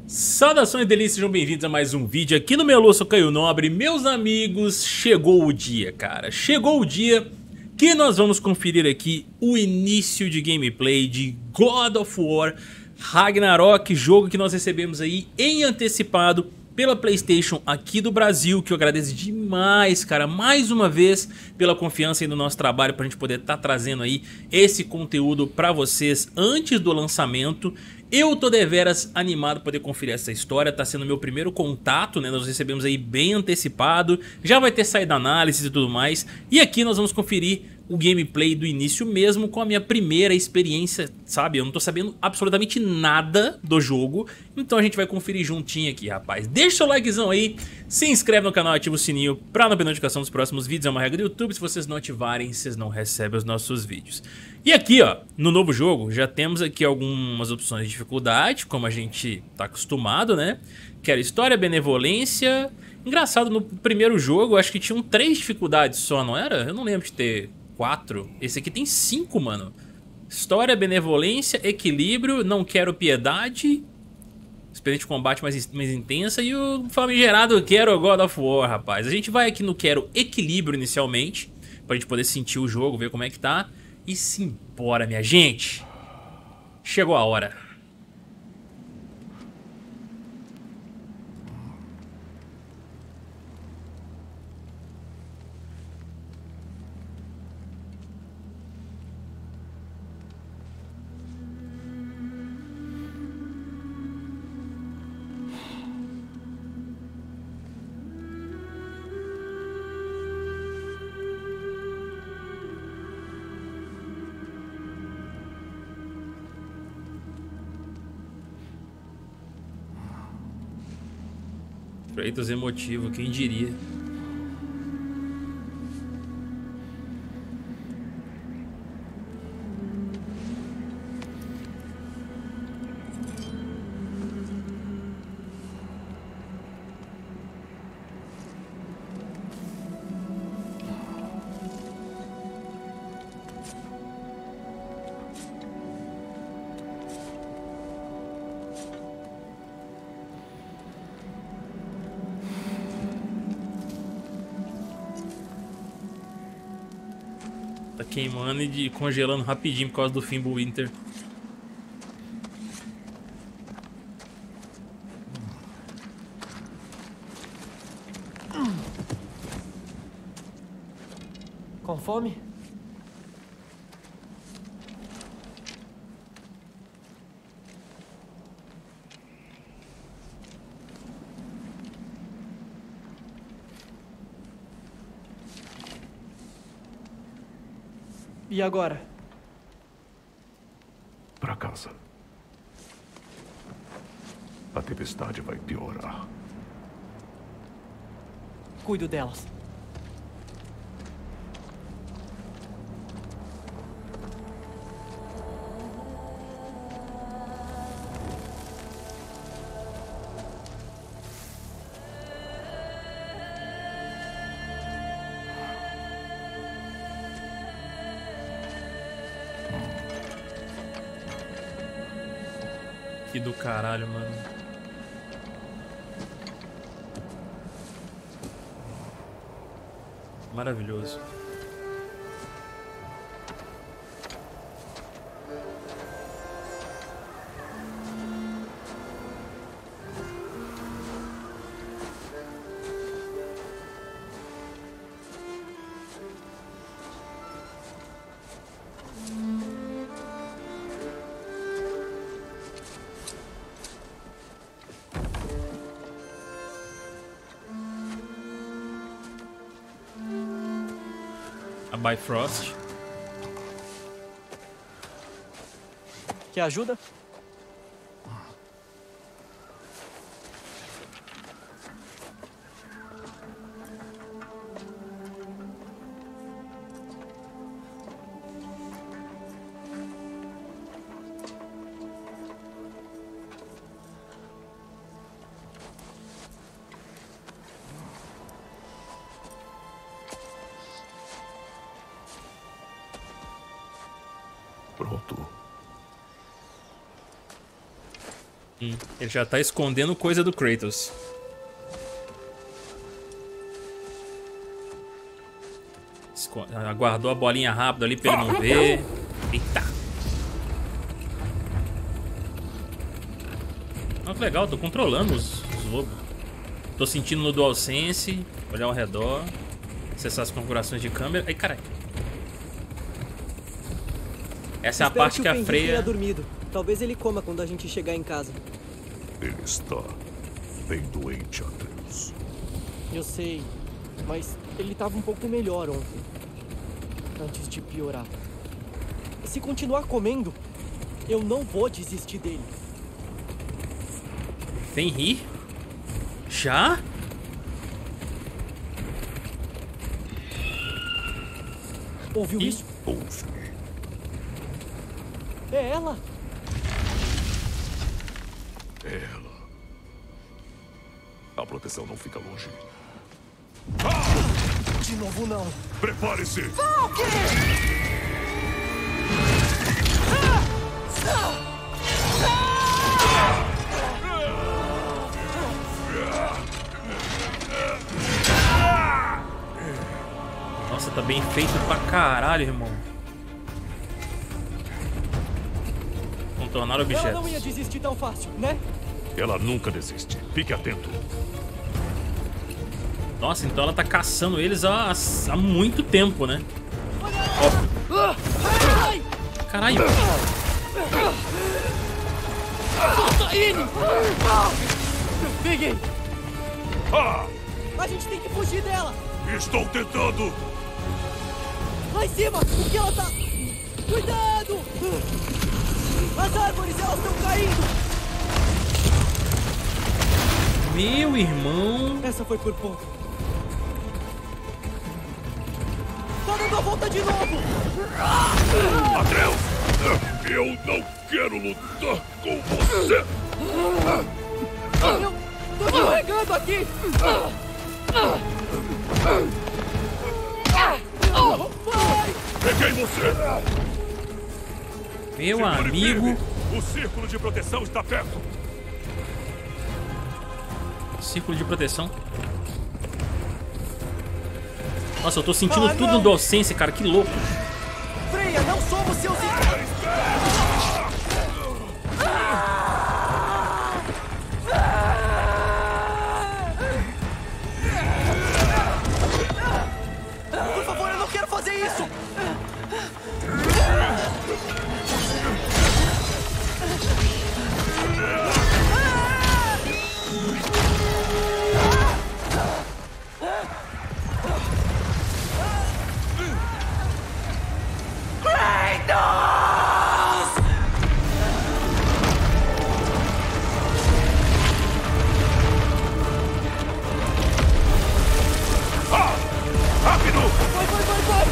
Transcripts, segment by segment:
Saudações delícias, sejam bem-vindos a mais um vídeo aqui no meu Lúcio Caio Nobre. Meus amigos, chegou o dia, cara. Chegou o dia que nós vamos conferir aqui o início de gameplay de God of War Ragnarok, jogo que nós recebemos aí em antecipado pela PlayStation aqui do Brasil, que eu agradeço demais, cara, mais uma vez pela confiança aí no nosso trabalho, pra gente poder estar trazendo aí esse conteúdo pra vocês antes do lançamento. Eu tô deveras animado pra poder conferir essa história, tá sendo meu primeiro contato, né, nós recebemos aí bem antecipado, já vai ter saído análise e tudo mais, e aqui nós vamos conferir o gameplay do início mesmo com a minha primeira experiência, sabe? Eu não tô sabendo absolutamente nada do jogo, então a gente vai conferir juntinho aqui, rapaz. Deixa o likezão aí, se inscreve no canal, ativa o sininho pra não perder notificação dos próximos vídeos, é uma regra do YouTube, se vocês não ativarem, vocês não recebem os nossos vídeos. E aqui, ó, no novo jogo, já temos aqui algumas opções de dificuldade, como a gente tá acostumado, né? Que era história, benevolência. Engraçado, no primeiro jogo, acho que tinham 3 dificuldades só, não era? Eu não lembro de ter 4. Esse aqui tem 5, mano. História, benevolência, equilíbrio, não quero piedade, experiência de combate mais intensa e o famigerado quero God of War, rapaz. A gente vai aqui no quero equilíbrio inicialmente, pra gente poder sentir o jogo, ver como é que tá. E simbora, minha gente. Chegou a hora. Kratos emotivo, quem diria? Tá queimando e congelando rapidinho por causa do Fimbulwinter. Com fome? E agora? Pra casa. A tempestade vai piorar. Cuido delas. Que do caralho, mano. Maravilhoso. A Bifrost. Quer ajuda? Pronto. Ele já tá escondendo coisa do Kratos. Aguardou a bolinha rápido ali pra ele não ver. Eita. Olha que legal, tô controlando os lobos. Tô sentindo no DualSense. Olhar ao redor. Acessar as configurações de câmera. Ai, caralho. Essa é a parte que a Freya... tenha dormido. Talvez ele coma quando a gente chegar em casa. Ele está bem doente, Atreus. Eu sei, mas ele estava um pouco melhor ontem. Antes de piorar. Se continuar comendo, eu não vou desistir dele. Fenrir? Já? Ouviu isso? Ouve. É ela? Ela. A proteção não fica longe. De novo não. Prepare-se! Nossa, tá bem feito pra caralho, irmão. Contornar objetos. Ela não ia desistir tão fácil, né? Ela nunca desiste. Fique atento. Nossa, então ela tá caçando eles há muito tempo, né? Ai! Caralho. Solta ele! Peguei! Ah! A gente tem que fugir dela! Estou tentando! Lá em cima! O que ela tá... Cuidado! As árvores, elas estão caindo! Meu irmão. Essa foi por pouco. Tá dando a volta de novo! Atreus! Eu não quero lutar com você! Eu tô carregando aqui! Vai! Peguei você! Meu Segure amigo. firme. O círculo de proteção está perto. Círculo de proteção. Nossa, eu tô sentindo Ah, tudo não. no DualSense, cara. Que louco. Freya, não somos seus... Por favor, eu não quero fazer isso! Rápido! Vai, vai, vai, vai!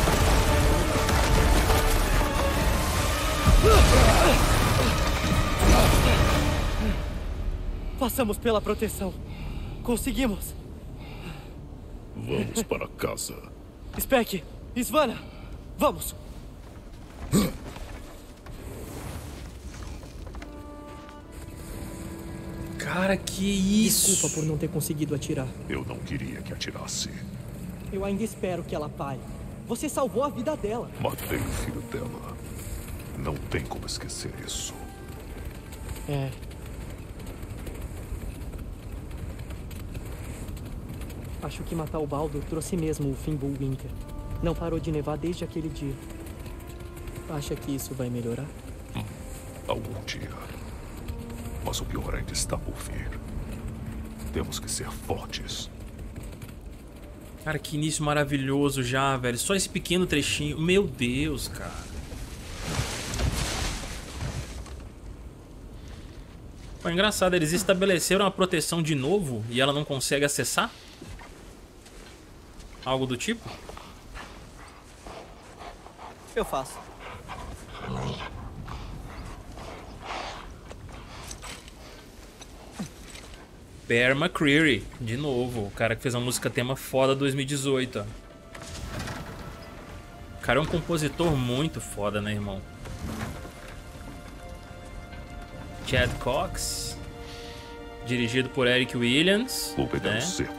Passamos pela proteção. Conseguimos. Vamos para casa. Spec, Svanna, vamos. Cara, que isso? Desculpa por não ter conseguido atirar. Eu não queria que atirasse. Eu ainda espero que ela pare. Você salvou a vida dela. Matei o filho dela. Não tem como esquecer isso. É. Acho que matar o Baldur trouxe mesmo o Fimbulwinter. Não parou de nevar desde aquele dia. Acha que isso vai melhorar? Algum dia. Mas o pior ainda está por vir. Temos que ser fortes. Cara, que início maravilhoso já, velho. Só esse pequeno trechinho. Meu Deus, cara. Pô, engraçado, eles estabeleceram a proteção de novo e ela não consegue acessar? Algo do tipo? Eu faço. Bear McCreary, de novo. O cara que fez uma música tema foda 2018, ó. O cara é um compositor muito foda, né, irmão? Chad Cox. Dirigido por Eric Williams. Vou pegar né? o cerco.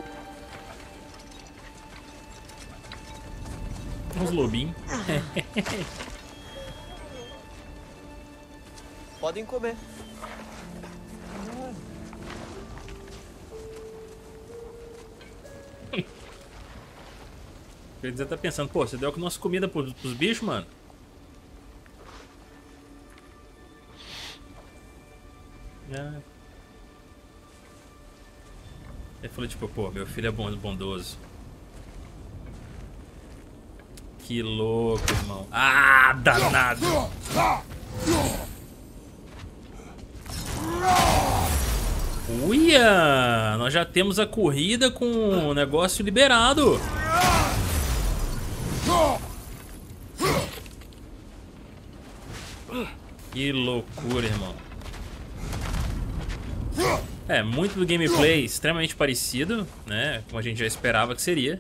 Uns lobinhos. Podem comer. Quer dizer, tá pensando, pô, você deu a nossa comida pros bichos, mano? Ele falou, tipo, pô, meu filho é bondoso. Que louco, irmão. Ah, danado! Uia! Nós já temos a corrida com o negócio liberado. Que loucura, irmão. É, muito do gameplay extremamente parecido, né? Como a gente já esperava que seria.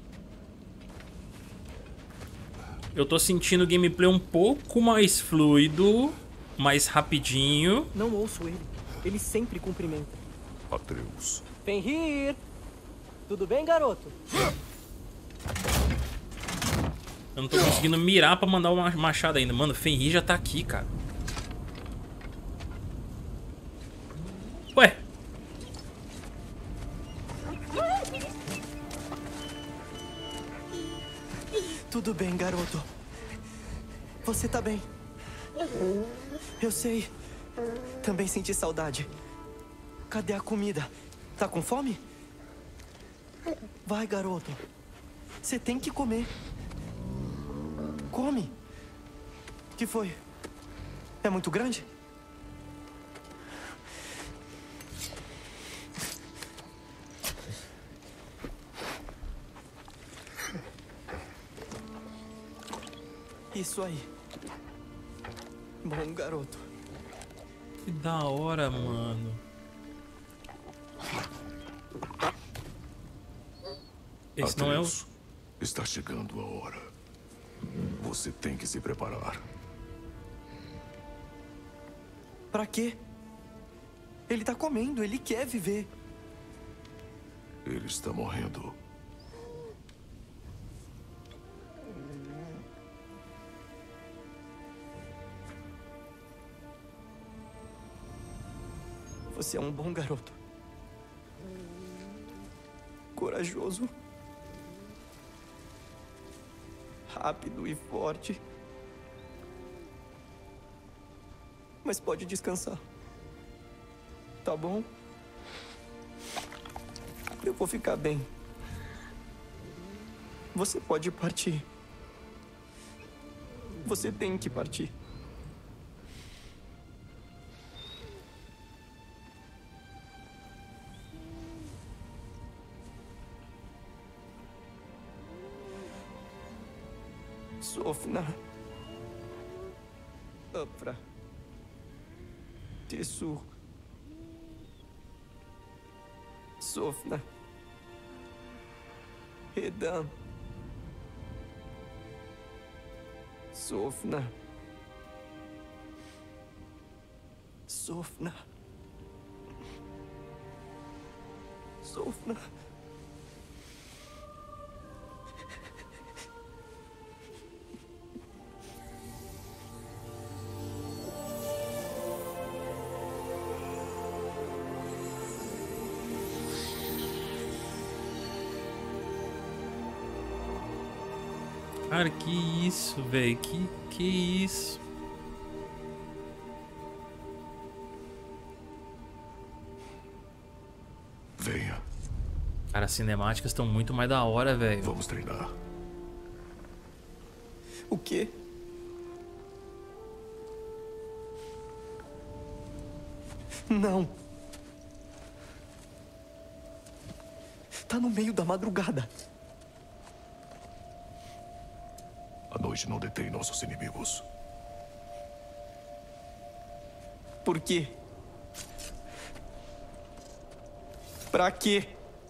Eu tô sentindo o gameplay um pouco mais fluido, mais rapidinho. Não ouço ele. Ele sempre cumprimenta. Atreus. Fenrir! Tudo bem, garoto? Eu não tô conseguindo mirar pra mandar uma machada ainda. Mano, Fenrir já tá aqui, cara. Ué? Tudo bem, garoto. Você tá bem. Eu sei. Também senti saudade. Cadê a comida? Tá com fome? Vai, garoto. Você tem que comer. Come. Que foi? É muito grande? Isso aí. Bom, garoto. Que da hora, mano. Esse não é o... Atreus, está chegando a hora. Você tem que se preparar. Pra quê? Ele tá comendo, ele quer viver. Ele está morrendo. Você é um bom garoto. Corajoso. Rápido e forte. Mas pode descansar. Tá bom? Eu vou ficar bem. Você pode partir. Você tem que partir. Sofna. Upra. Tessur. Sofna. Redan. Sofna. Sofna. Sofna. Cara, que isso, velho? Que isso? Venha, Cara, as cinemáticas estão muito mais da hora, velho. vamos treinar. O quê? Não. Tá no meio da madrugada. A noite não detém nossos inimigos. Por quê? Pra quê?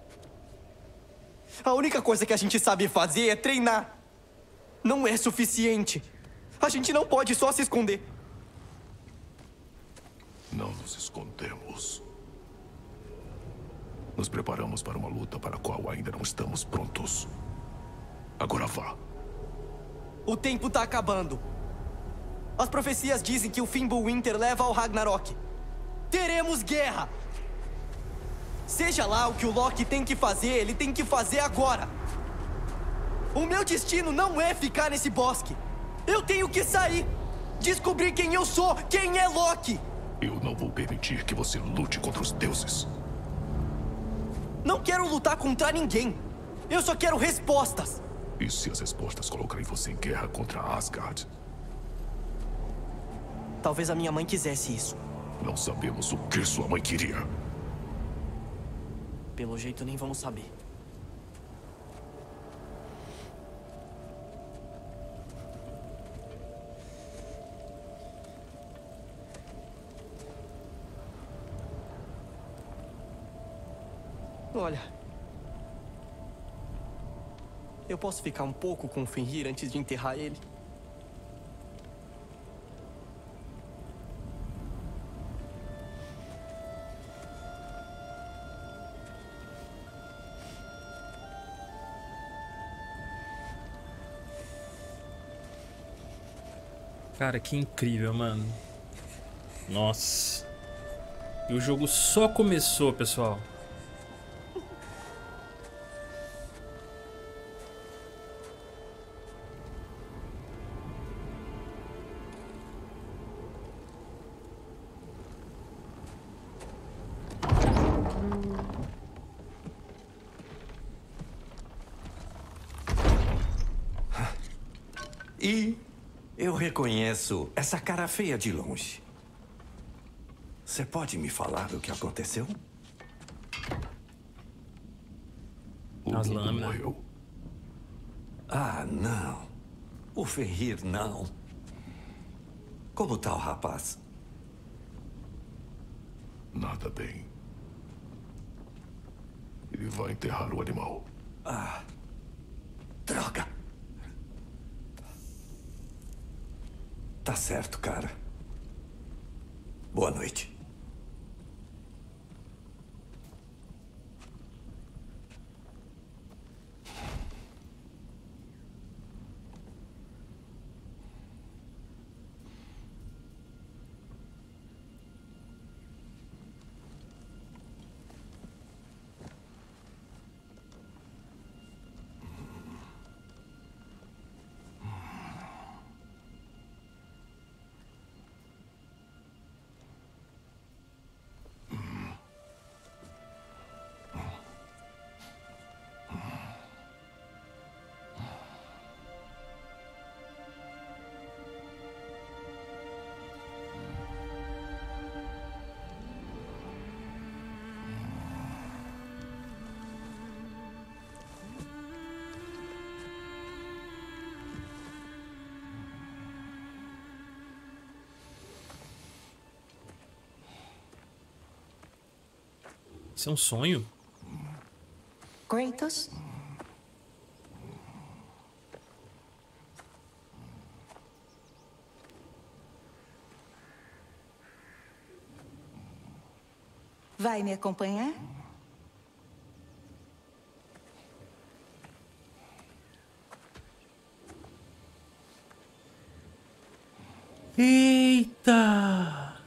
A única coisa que a gente sabe fazer é treinar. Não é suficiente. A gente não pode só se esconder. Não nos escondemos. Nos preparamos para uma luta para a qual ainda não estamos prontos. Agora vá. O tempo tá acabando. As profecias dizem que o Fimbulwinter leva ao Ragnarok. Teremos guerra! Seja lá o que o Loki tem que fazer, ele tem que fazer agora. O meu destino não é ficar nesse bosque. Eu tenho que sair. Descobrir quem eu sou, quem é Loki. Eu não vou permitir que você lute contra os deuses. Não quero lutar contra ninguém. Eu só quero respostas. E se as respostas colocarem você em guerra contra Asgard? Talvez a minha mãe quisesse isso. Não sabemos o que sua mãe queria. Pelo jeito, nem vamos saber. Olha, eu posso ficar um pouco com o Fenrir antes de enterrar ele? Cara, que incrível, mano. Nossa. E o jogo só começou, pessoal. E eu reconheço essa cara feia de longe. Você pode me falar do que aconteceu? O As lobo lâminas. morreu. Ah, não. O Fenrir, não. Como tá o rapaz? Nada bem. Ele vai enterrar o animal. Droga! Tá certo, cara. Boa noite. Isso é um sonho? Kratos? Vai me acompanhar? Eita!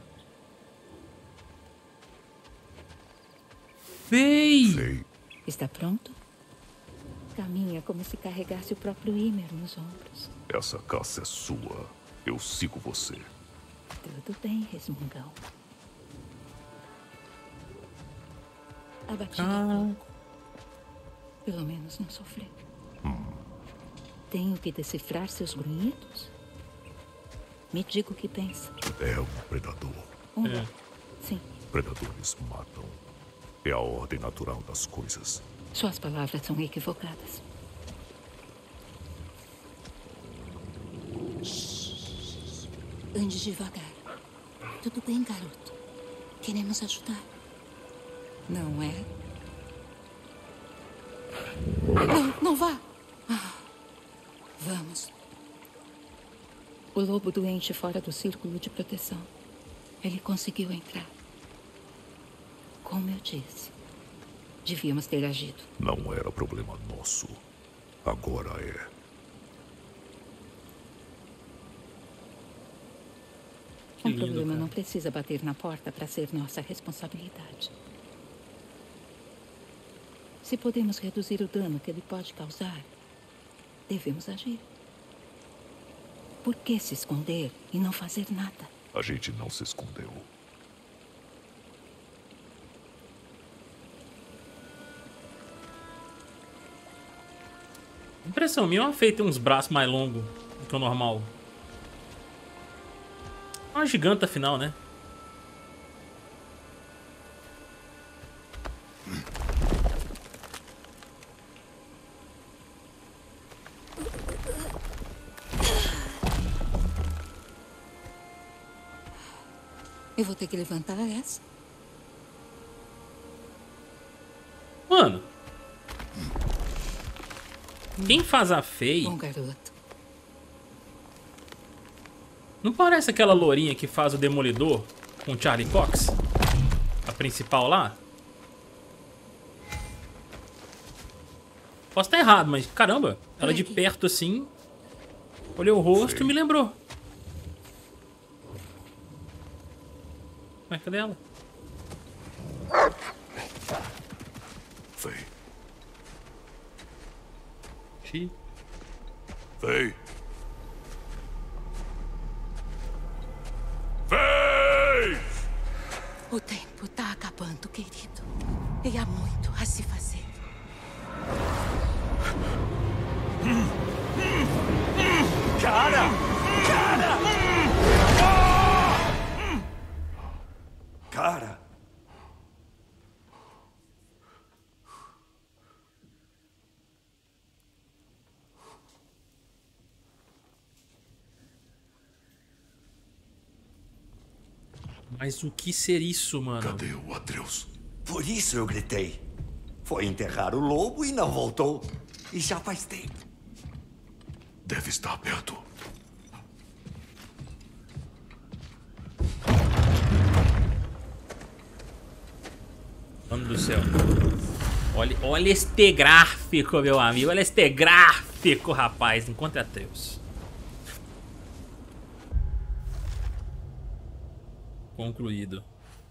Fei! Sei. Está pronto? Caminha como se carregasse o próprio Ymir nos ombros. Essa caça é sua. Eu sigo você. Tudo bem, resmungão. Abatido pouco. Pelo menos não sofreu. Tenho que decifrar seus grunhidos? Me diga o que pensa. É um predador. Sim, Predadores matam. É a ordem natural das coisas. suas palavras são equivocadas. Ande devagar. Tudo bem, garoto. Queremos ajudar. Não é? Não, não vá! Vamos. O lobo doente fora do círculo de proteção. Ele conseguiu entrar. Como eu disse, Devíamos ter agido. Não era problema nosso. Agora é. Um problema não precisa bater na porta para ser nossa responsabilidade. Se podemos reduzir o dano que ele pode causar, devemos agir. Por que se esconder e não fazer nada? A gente não se escondeu. Impressão minha, uma feia tem uns braços mais longos do que o normal. Uma giganta afinal, né? Eu vou ter que levantar essa. Mano. Quem faz a Faye... Bom garoto. Não parece aquela lourinha que faz o Demolidor com o Charlie Cox? A principal lá? Posso estar errado, mas caramba, ela de perto assim, olhei o rosto e me lembrou. Ué, cadê ela? Faye. Xiii. Faye. Faye! O tempo tá acabando, querido. E há muito a se fazer. Cara! Cara! Cara! Mas o que ser isso, mano? Cadê o Atreus? Por isso eu gritei. Foi enterrar o lobo e não voltou. E já faz tempo. Deve estar perto. Mano do céu. Olha este gráfico, meu amigo. Olha este gráfico, rapaz. Encontre Atreus. Concluído.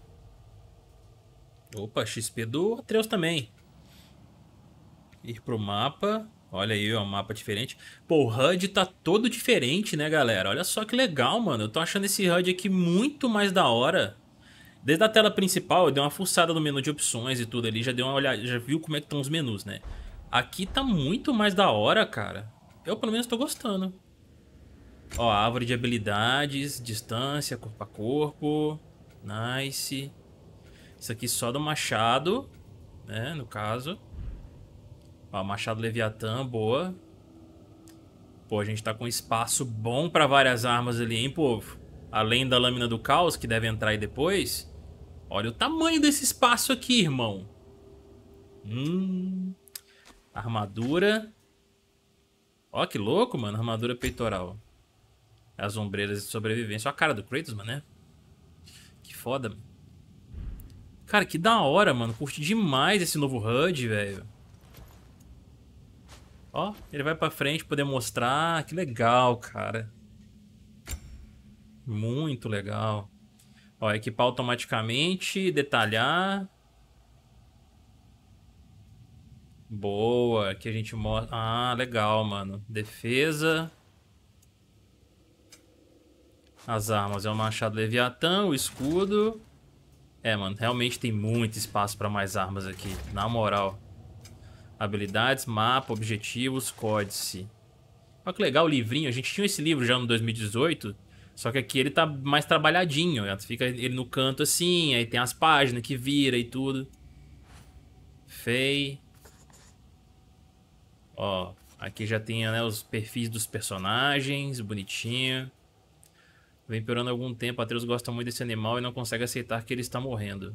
Opa, XP do Atreus também. Ir pro mapa. Olha aí, ó, um mapa diferente. Pô, o HUD tá todo diferente, né, galera? Olha só que legal, mano. Eu tô achando esse HUD aqui muito mais da hora. Desde a tela principal, eu dei uma fuçada no menu de opções e tudo ali. Já dei uma olhada, já viu como é que estão os menus, né? Aqui tá muito mais da hora, cara. Eu, pelo menos, tô gostando. Ó, árvore de habilidades, distância, corpo a corpo. Nice. Isso aqui só do machado, né, no caso. Ó, machado Leviatã, boa. Pô, a gente tá com espaço bom pra várias armas ali, hein, povo? Além da lâmina do caos, que deve entrar aí depois. Olha o tamanho desse espaço aqui, irmão. Armadura. Ó, que louco, mano. Armadura peitoral. As ombreiras de sobrevivência. Olha a cara do Kratos, mano, né? Que foda, mano. Cara, que da hora, mano. Curti demais esse novo HUD, velho. Ó, ele vai pra frente poder mostrar. Que legal, cara. Muito legal. Ó, equipar automaticamente. Detalhar. Boa. Aqui a gente mostra... Ah, legal, mano. Defesa. As armas é o machado Leviatã, o escudo. É, mano, realmente tem muito espaço pra mais armas aqui. Na moral. Habilidades, mapa, objetivos, códice. Olha que legal o livrinho. A gente tinha esse livro já no 2018. Só que aqui ele tá mais trabalhadinho. Fica ele no canto assim. Aí tem as páginas que vira e tudo. Fei. Ó, aqui já tem, né, os perfis dos personagens. Bonitinho. Vem piorando há algum tempo. Atreus gosta muito desse animal e não consegue aceitar que ele está morrendo.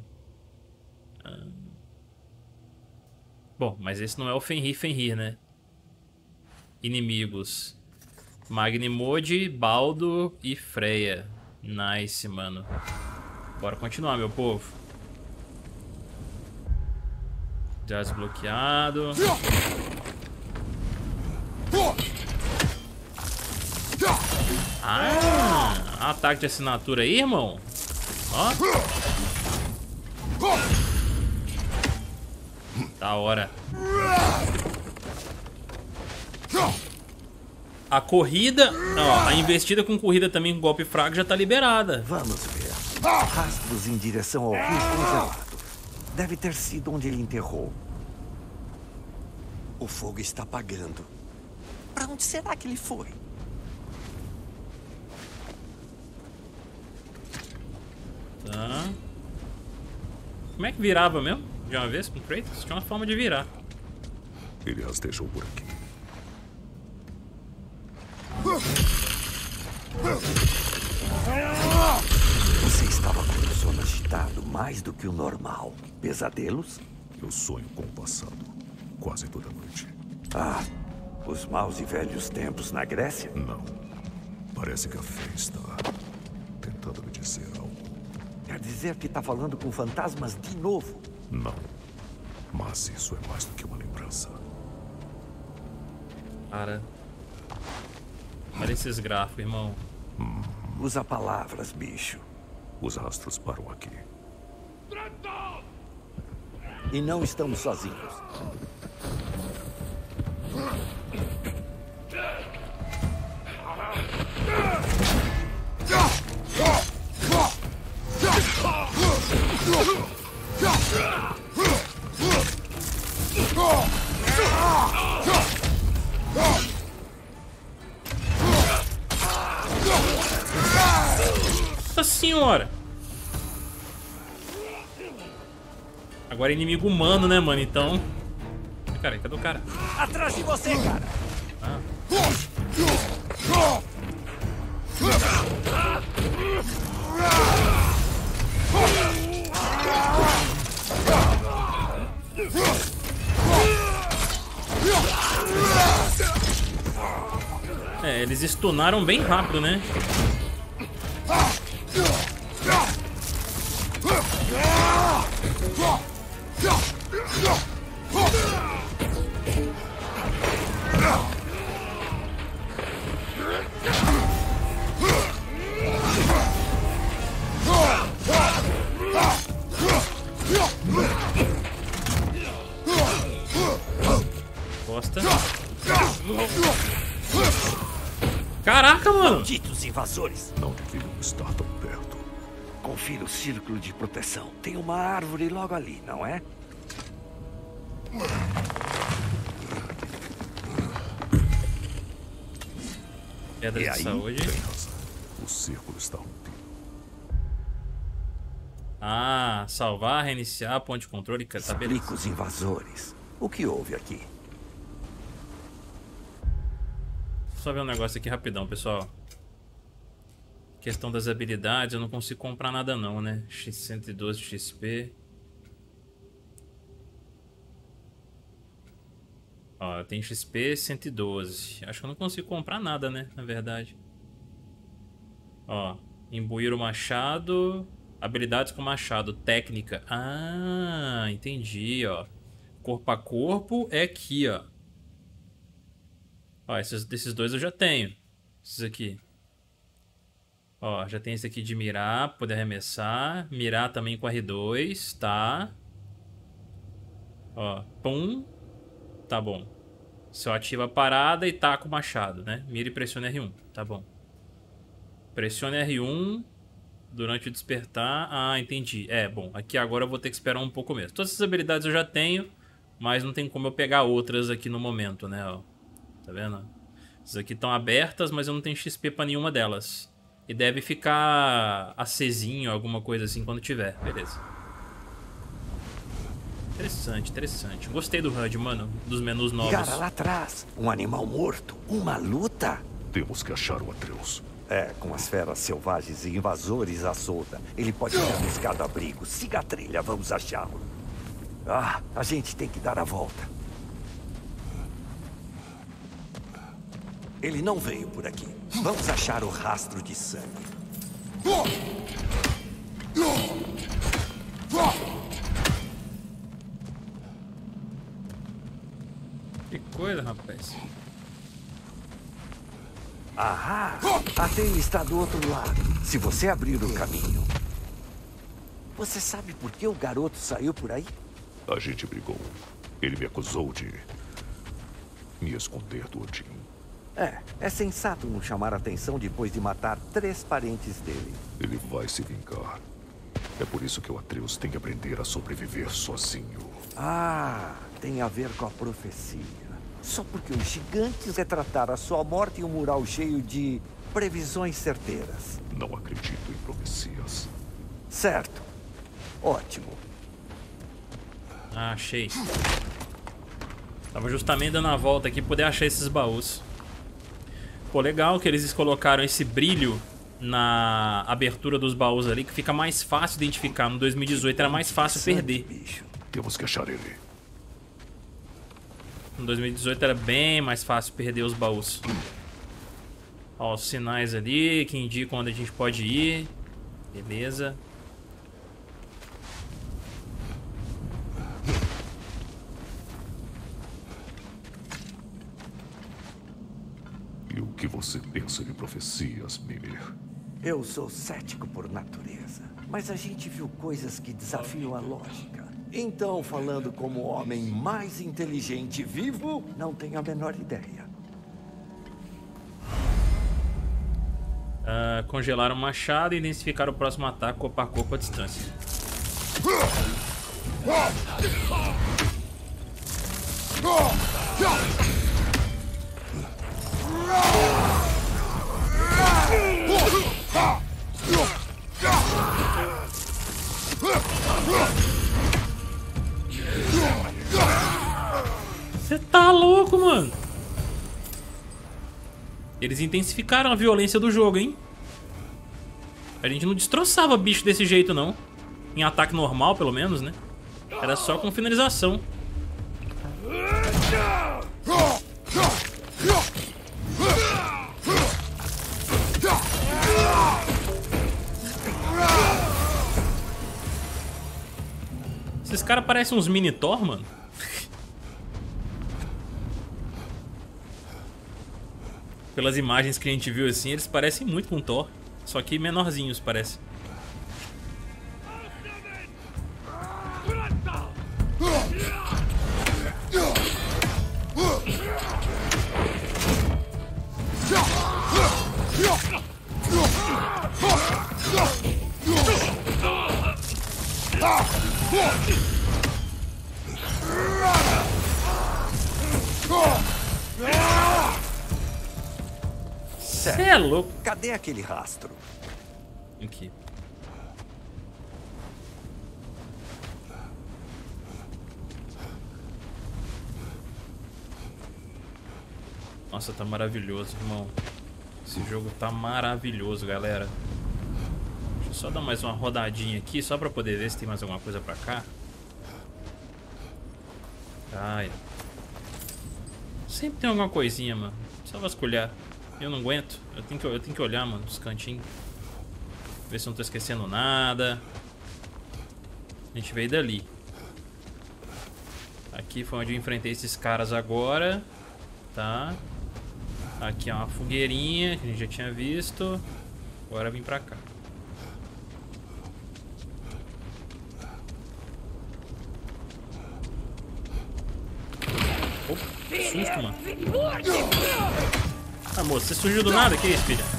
Bom, mas esse não é o Fenrir, né? Inimigos. Magnimode, Baldo e Freya. Nice, mano. Bora continuar, meu povo. Já desbloqueado. Ah, ataque de assinatura aí, irmão. Ó. Da hora. A corrida, ó, a investida com corrida também com golpe fraco já tá liberada. Vamos ver. Rastros em direção ao rio congelado. Deve ter sido onde ele enterrou. O fogo está apagando. Pra onde será que ele foi? Tá. Como é que virava mesmo? De uma vez com o Kratos? Tinha uma forma de virar. Ele as deixou por aqui. Você estava com o sono agitado mais do que o normal. Pesadelos? Eu sonho com o passado. Quase toda noite. Ah, os maus e velhos tempos na Grécia? Não. Parece que a fé está tentando me dizer algo. Quer dizer que está falando com fantasmas de novo? Não. Mas isso é mais do que uma lembrança. Cara. Olha esses gráficos, irmão. Usa palavras, bicho. Os rastros param aqui. E não estamos sozinhos. Nossa senhora! Agora é inimigo humano, né, mano? Então... Cara, cadê o cara? Atrás de você, cara! Ah. É, eles stunaram bem rápido, né? Costa. Caraca, mano! Malditos invasores! Não deviam estar tão perto. Confira o círculo de proteção. Tem uma árvore logo ali, não é? Pedra E de aí? saúde. Tem razão. O círculo está rompido. Ah, salvar, reiniciar, ponto de controle. Tá beleza. Explica os invasores. O que houve aqui? Só ver um negócio aqui rapidão, pessoal. Questão das habilidades, eu não consigo comprar nada não, né? X112 XP. Ó, tem XP 112. Acho que eu não consigo comprar nada, né? Na verdade. Ó, imbuir o machado. Habilidades com machado. Técnica. Ah, entendi, ó. Corpo a corpo é aqui, ó. Ó, desses dois eu já tenho. Esses aqui. Ó, já tem esse aqui de mirar, poder arremessar. Mirar também com R2, tá? Ó, pum. Tá bom. Se eu ativo a parada e taco o machado, né? Mira e pressiona R1, tá bom. Pressione R1 durante o despertar. Ah, entendi. É, bom, aqui agora eu vou ter que esperar um pouco mesmo. Todas essas habilidades eu já tenho, mas não tem como eu pegar outras aqui no momento, né? Ó, tá vendo? Essas aqui estão abertas, mas eu não tenho XP pra nenhuma delas. E deve ficar acesinho, alguma coisa assim, quando tiver. Beleza. Interessante, interessante. Gostei do HUD, mano. Dos menus novos. Cara, lá atrás. Um animal morto. Uma luta. Temos que achar o Atreus. É, com as feras selvagens e invasores à solta. Ele pode ter buscado abrigo. Siga a trilha, vamos achá-lo. Ah, a gente tem que dar a volta. Ele não veio por aqui. Vamos achar o rastro de sangue. Que coisa, rapaz. Ahá! A telha está do outro lado. Se você abrir o caminho. Você sabe por que o garoto saiu por aí? A gente brigou. Ele me acusou de me esconder do Odin. É sensato não chamar a atenção depois de matar 3 parentes dele. Ele vai se vingar. É por isso que o Atreus tem que aprender a sobreviver sozinho. Ah, tem a ver com a profecia. Só porque os gigantes retrataram a sua morte em um mural cheio de previsões certeiras. Não acredito em profecias. Certo. Ótimo. Ah, achei. Tava justamente dando a volta aqui pra poder achar esses baús. Pô, legal que eles colocaram esse brilho na abertura dos baús ali, que fica mais fácil identificar. No 2018 era mais fácil perder. Bicho. Temos que achar ele. No 2018 era bem mais fácil perder os baús. Ó, os sinais ali que indicam onde a gente pode ir. Beleza. E o que você pensa de profecias, Mimir? Eu sou cético por natureza, mas a gente viu coisas que desafiam a lógica. Então, falando como o homem mais inteligente vivo, não tenho a menor ideia. Congelar o machado e identificar o próximo ataque corpo a corpo à distância. Você tá louco, mano? Eles intensificaram a violência do jogo, hein? A gente não destroçava bicho desse jeito, não. Em ataque normal, pelo menos, né? Era só com finalização. Esses caras parecem uns mini Thor, mano. Pelas imagens que a gente viu assim, eles parecem muito com Thor. Só que menorzinhos, parece. Cê é louco. Cadê aquele rastro? Aqui. Nossa, tá maravilhoso, irmão. Esse jogo tá maravilhoso, galera. Deixa eu só dar mais uma rodadinha aqui, só pra poder ver se tem mais alguma coisa pra cá. Ai. Sempre tem alguma coisinha, mano. Só vasculhar. Eu não aguento. Eu tenho que olhar, mano, nos cantinhos. Ver se eu não tô esquecendo nada. A gente veio dali. Aqui foi onde eu enfrentei esses caras agora. Tá. Aqui é uma fogueirinha que a gente já tinha visto. Agora vim pra cá. Opa, que susto, mano. Ah, moço, você surgiu do nada? Que isso, filha?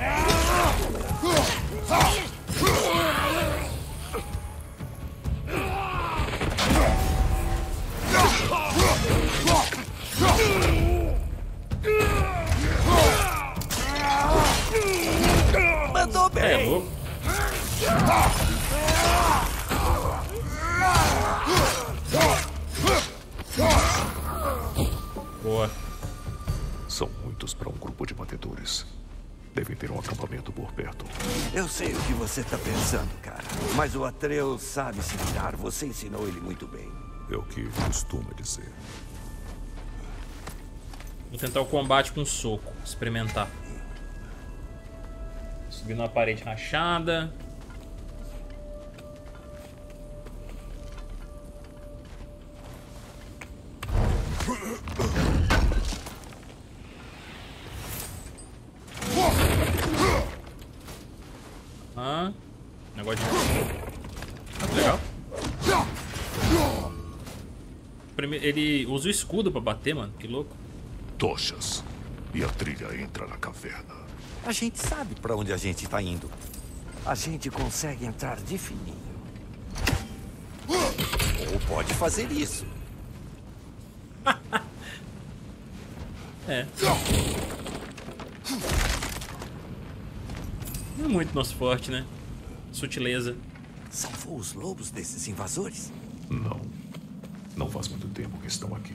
Mandou bem. É louco. Boa. São muitos para um grupo de batedores. Devem ter um acampamento por perto. Eu sei o que você tá pensando, cara. Mas o Atreus sabe se virar. Você ensinou ele muito bem. É o que costuma dizer. Vou tentar o combate com soco. Experimentar. Subir numa parede rachada. ele usa o escudo pra bater, mano. Que louco. Tochas. E a trilha entra na caverna. A gente sabe pra onde a gente tá indo. A gente consegue entrar de fininho. Ou pode fazer isso. É. Não é muito nosso forte, né? Sutileza. Salvou os lobos desses invasores? Não. Não faz muito tempo que estão aqui.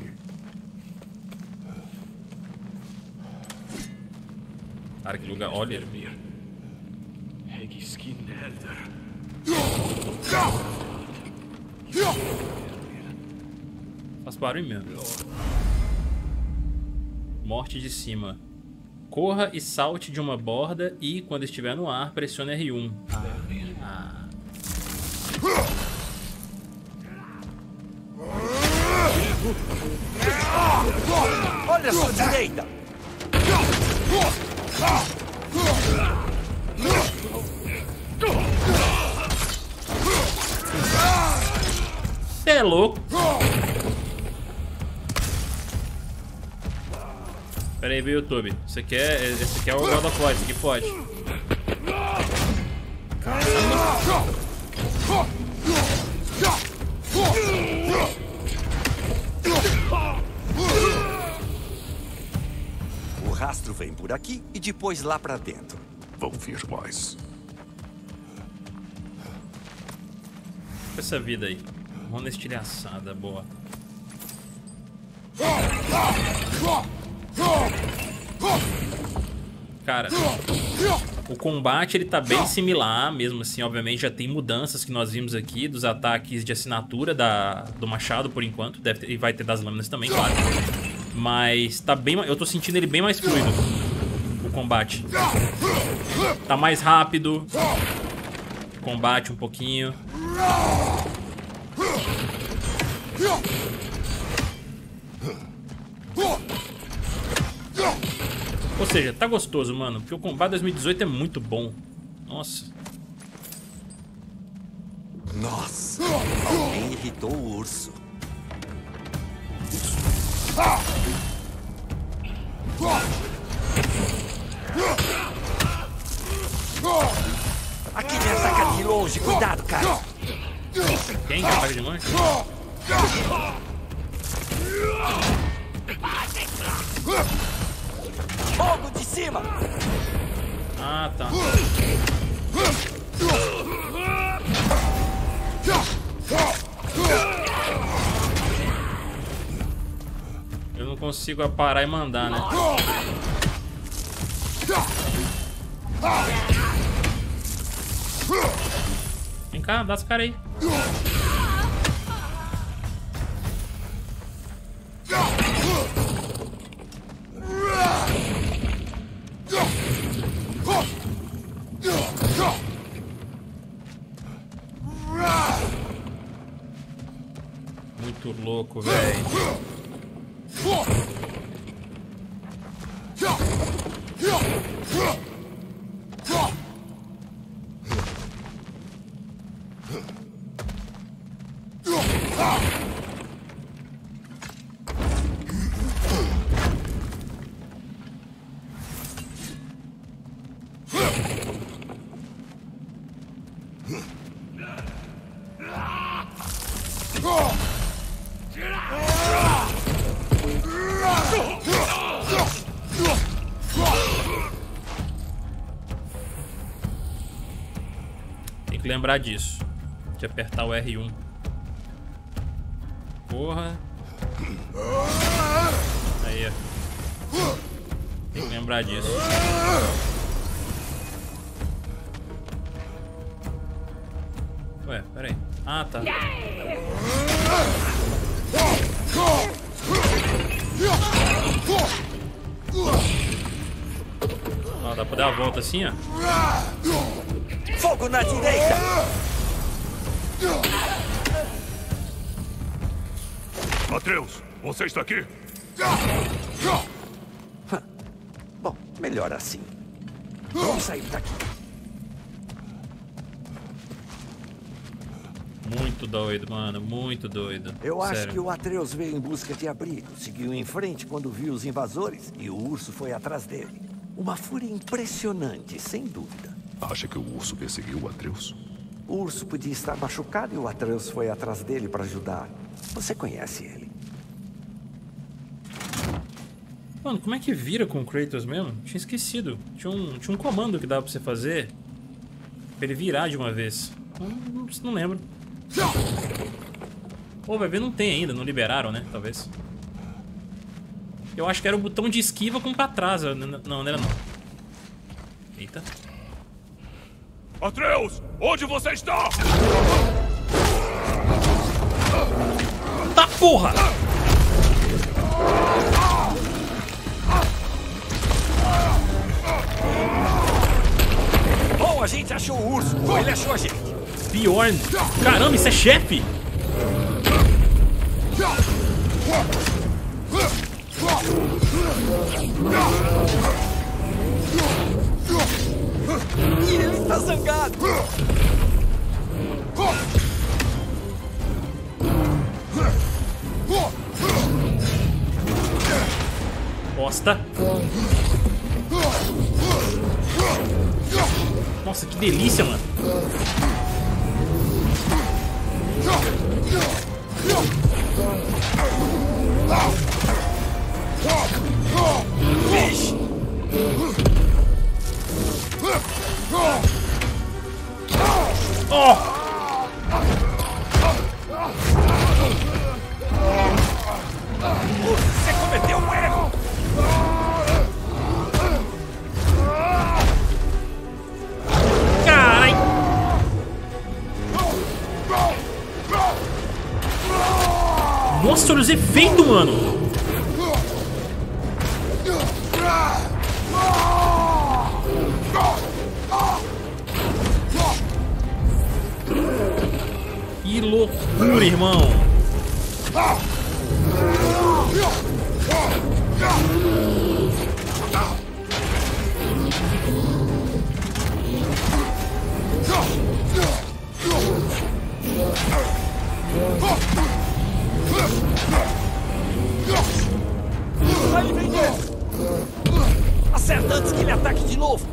Cara, que lugar. Olha. Faz barulho mesmo. Morte de cima. Corra e salte de uma borda e, quando estiver no ar, pressione R1. Ah. Olha a sua direita! Cê é louco. Pera aí, viu, YouTube? Esse aqui é o God of War, esse aqui pode. O rastro vem por aqui e depois lá pra dentro. Vão vir mais. Essa vida aí. Vamos na estilhaçada, boa. Cara, o combate ele tá bem similar, mesmo assim, obviamente já tem mudanças que nós vimos aqui dos ataques de assinatura do machado por enquanto, e vai ter das lâminas também, claro. Mas tá bem, eu tô sentindo ele bem mais fluido, o combate. Tá mais rápido. Combate um pouquinho. Ou seja, tá gostoso, mano. Porque o combate 2018 é muito bom. Nossa. Nossa, alguém irritou o urso. Aqui me ataca de longe, cuidado, cara. Quem que ataca de longe? Fogo de cima! Ah, tá. Eu não consigo parar e mandar, né? Vem cá, dá esse cara aí. Muito louco, velho. Tem que lembrar disso. De apertar o R1. Porra. Aí, ó. Tem que lembrar disso. Ué, peraí. Ah, tá. Ó, dá pra dar a volta assim, ó. Fogo na direita! Atreus, você está aqui? Bom, melhor assim. Vamos sair daqui. Muito doido, mano. Muito doido. Eu acho Sério. que o Atreus veio em busca de abrigo. Seguiu em frente quando viu os invasores e o urso foi atrás dele. Uma fúria impressionante, sem dúvida. Acha que o urso perseguiu o Atreus? O urso podia estar machucado e o Atreus foi atrás dele para ajudar. Você conhece ele. Mano, como é que vira com o Kratos mesmo? Tinha esquecido. Tinha um comando que dava pra você fazer pra ele virar de uma vez. Não lembro. Ou vai ver, não tem ainda. Não liberaram, né? Talvez. Eu acho que era o botão de esquiva com pra trás. Não era não. Eita. Atreus! Onde você está? Tá porra! Bom, a gente achou o urso. Ele achou a gente. Bjorn! Caramba, isso é chefe! E ele está zangado. Bosta! Nossa, que delícia, mano! Vixe! Oh! Você cometeu um erro! Carai! Nossa, olha os efeitos, mano! Que loucura, irmão! Vai ele prender! Acerta antes que ele ataque de novo!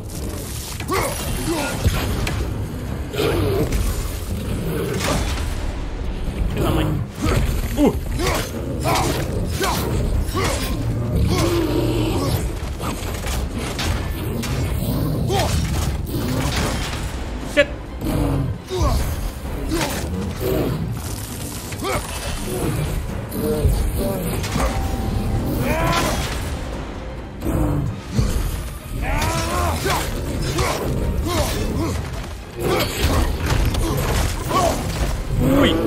Filho da mãe! Shit. Ui.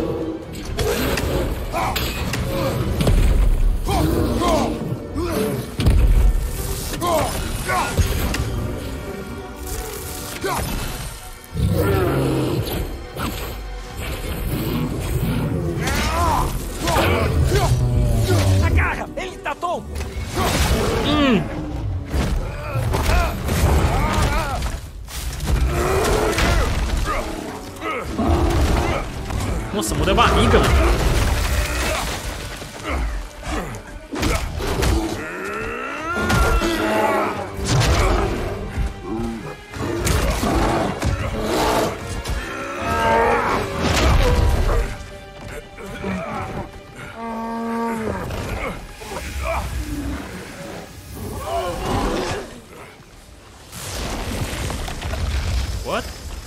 Agarra! Ele tá tonto! Nossa, muda a barriga, mano. What?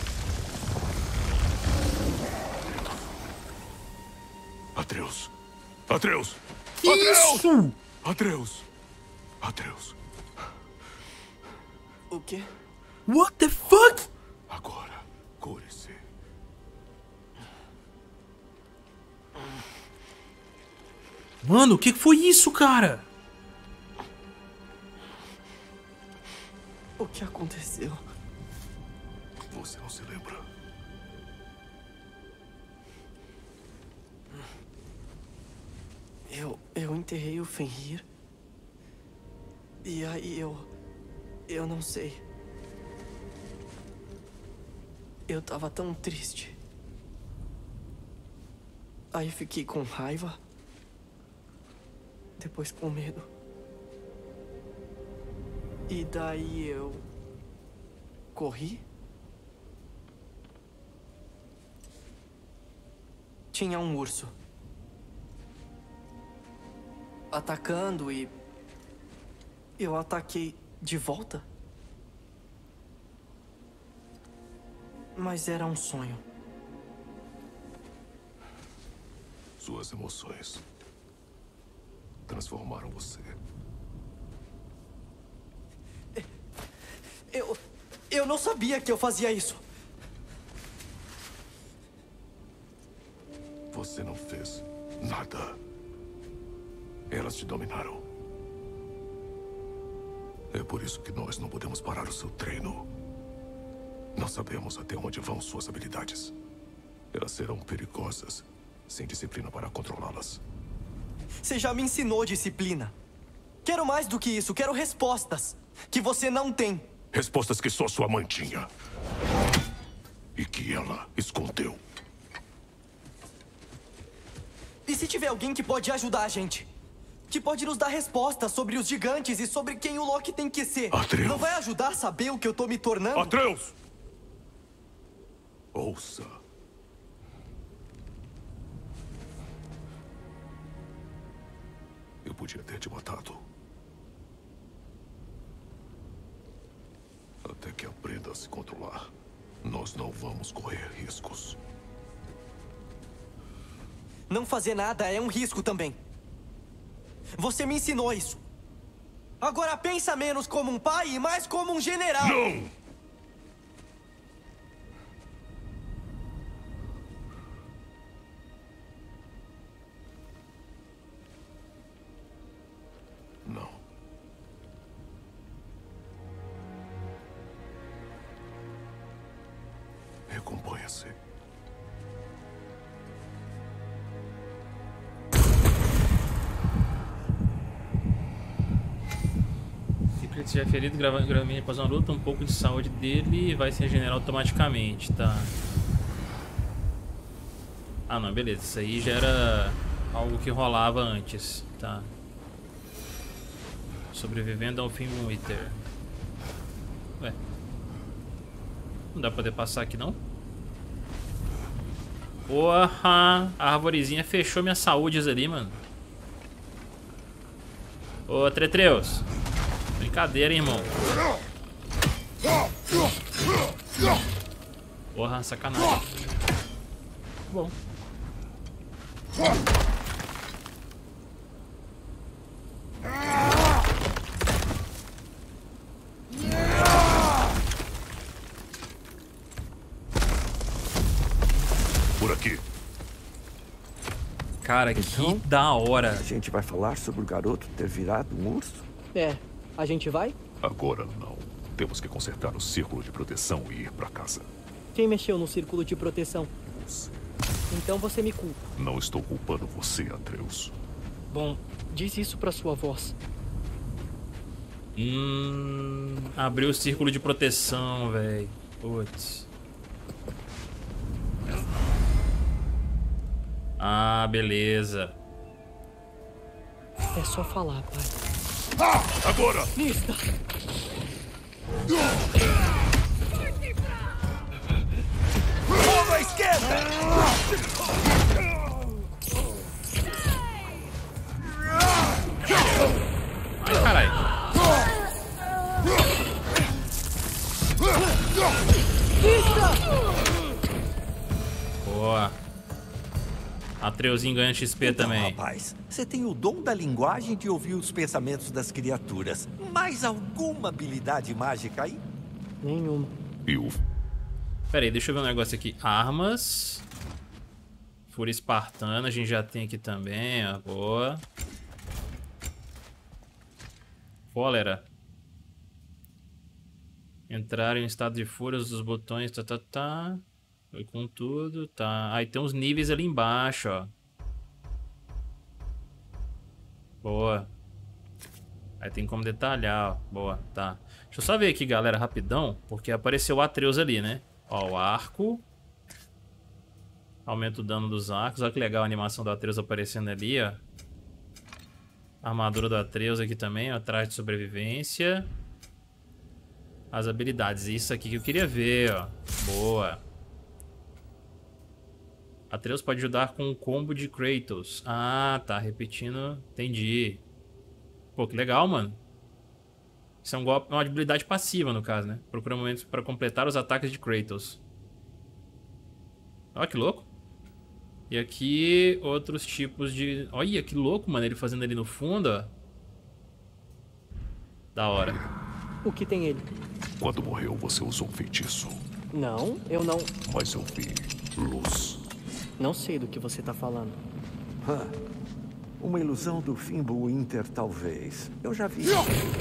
Atreus! Atreus! Isso! Atreus! Atreus! O quê? What the fuck? Agora, cure-se. Mano, o que foi isso, cara? O que aconteceu? Você não se lembra? Eu enterrei o Fenrir. E aí eu não sei. Eu tava tão triste. Aí fiquei com raiva. Depois com medo. E daí eu... corri. Tinha um urso. Atacando e... eu ataquei de volta. Mas era um sonho. Suas emoções transformaram você. Eu não sabia que eu fazia isso. Você não fez nada. Elas te dominaram. É por isso que nós não podemos parar o seu treino. Não sabemos até onde vão suas habilidades. Elas serão perigosas, sem disciplina para controlá-las. Você já me ensinou disciplina. Quero mais do que isso, quero respostas. Que você não tem. Respostas que só sua mãe tinha. E que ela escondeu. E se tiver alguém que pode ajudar a gente? Que pode nos dar respostas sobre os gigantes e sobre quem o Loki tem que ser. Atreus. Não vai ajudar a saber o que eu tô me tornando? Atreus! Ouça. Eu podia ter te matado. Até que aprenda a se controlar. Nós não vamos correr riscos. Não fazer nada é um risco também. Você me ensinou isso. Agora pensa menos como um pai e mais como um general. Não! Não. Recomponha-se. Se estiver ferido, gravemente após uma luta, um pouco de saúde dele vai se regenerar automaticamente, tá? Ah não, beleza, isso aí já era algo que rolava antes, tá? Sobrevivendo ao Fimbulwinter. Ué, não dá pra poder passar aqui não? Porra, a arvorezinha fechou minhas saúdes ali, mano. Ô, Tretreus. Brincadeira, hein, irmão. Porra, sacanagem. Bom. Por aqui. Cara, que Então, da hora. A gente vai falar sobre o garoto ter virado um urso? É, a gente vai? Agora não. Temos que consertar o círculo de proteção e ir pra casa. Quem mexeu no círculo de proteção? Você. Então você me culpa. Não estou culpando você, Atreus. Bom, diz isso pra sua voz. Abriu o círculo de proteção, velho. Putz. Ah, beleza. É só falar, pai. Agora! Lista! Fogo à esquerda! Ai, caralho. Boa. Atreuzinho ganha XP Então, também. rapaz, você tem o dom da linguagem de ouvir os pensamentos das criaturas. Mais alguma habilidade mágica aí? Nenhuma. E o... Pera aí, deixa eu ver um negócio aqui. Armas. Fúria espartana, a gente já tem aqui também, ó. Boa. Cólera. Entrar em estado de fúria, os botões, tá. Foi com tudo, tá. Aí tem uns níveis ali embaixo, ó. Boa. Aí tem como detalhar, ó. Boa, tá. Deixa eu só ver aqui, galera, rapidão. Porque apareceu o Atreus ali, né? Ó, o arco. Aumenta o dano dos arcos. Olha que legal a animação do Atreus aparecendo ali, ó. A armadura do Atreus aqui também, ó. Traje de sobrevivência. As habilidades. Isso aqui que eu queria ver, ó. Boa. Atreus pode ajudar com o combo de Kratos. Ah, tá. Repetindo. Entendi. Pô, que legal, mano. Isso é um golpe, uma habilidade passiva, no caso, né? Procura momentos para completar os ataques de Kratos. Olha que louco. E aqui, outros tipos de... Olha, que louco, mano. Ele fazendo ali no fundo, ó. Da hora. O que tem ele? Quando morreu, você usou um feitiço. Não, eu não... Mas eu vi luz. Não sei do que você tá falando. Uma ilusão do Fimbulwinter, talvez. Eu já vi.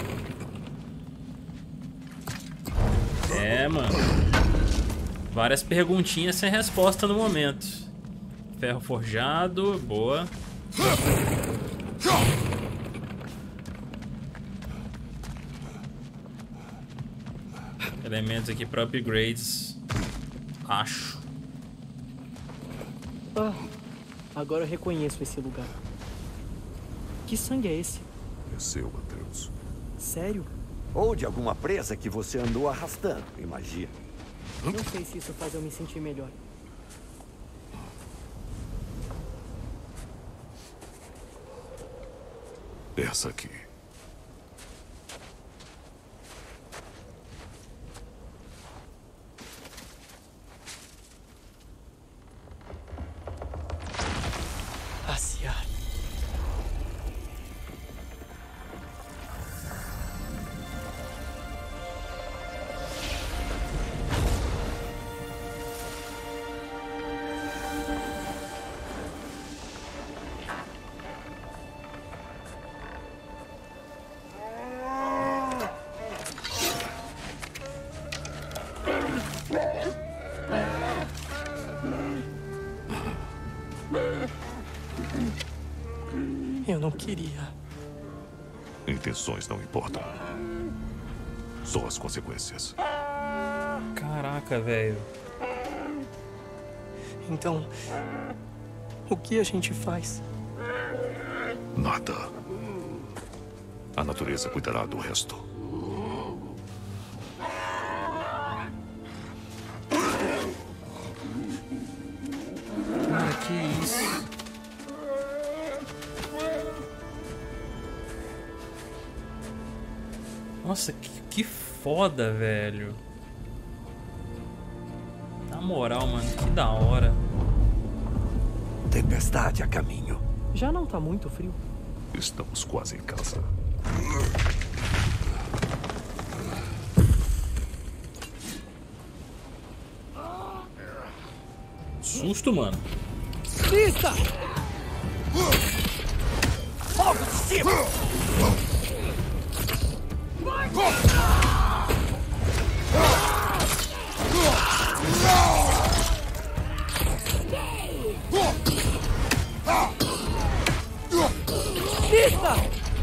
É, mano. Várias perguntinhas sem resposta no momento. Ferro forjado, boa. Elementos aqui para upgrades. Acho. Ah, agora eu reconheço esse lugar. Que sangue é esse? É seu, Atreus. Sério? Ou de alguma presa que você andou arrastando, imagina. Não sei se isso faz eu me sentir melhor. Essa aqui. Asciar. Eu não queria. Intenções não importam. Só as consequências. Caraca, velho. Então, o que a gente faz? Nada. A natureza cuidará do resto. Cara, que isso? Nossa, que foda, velho. Na moral, mano, que da hora. Tempestade a caminho. Já não tá muito frio? Estamos quase em casa. Susto, mano. Lista! Fogo de cima! Lista!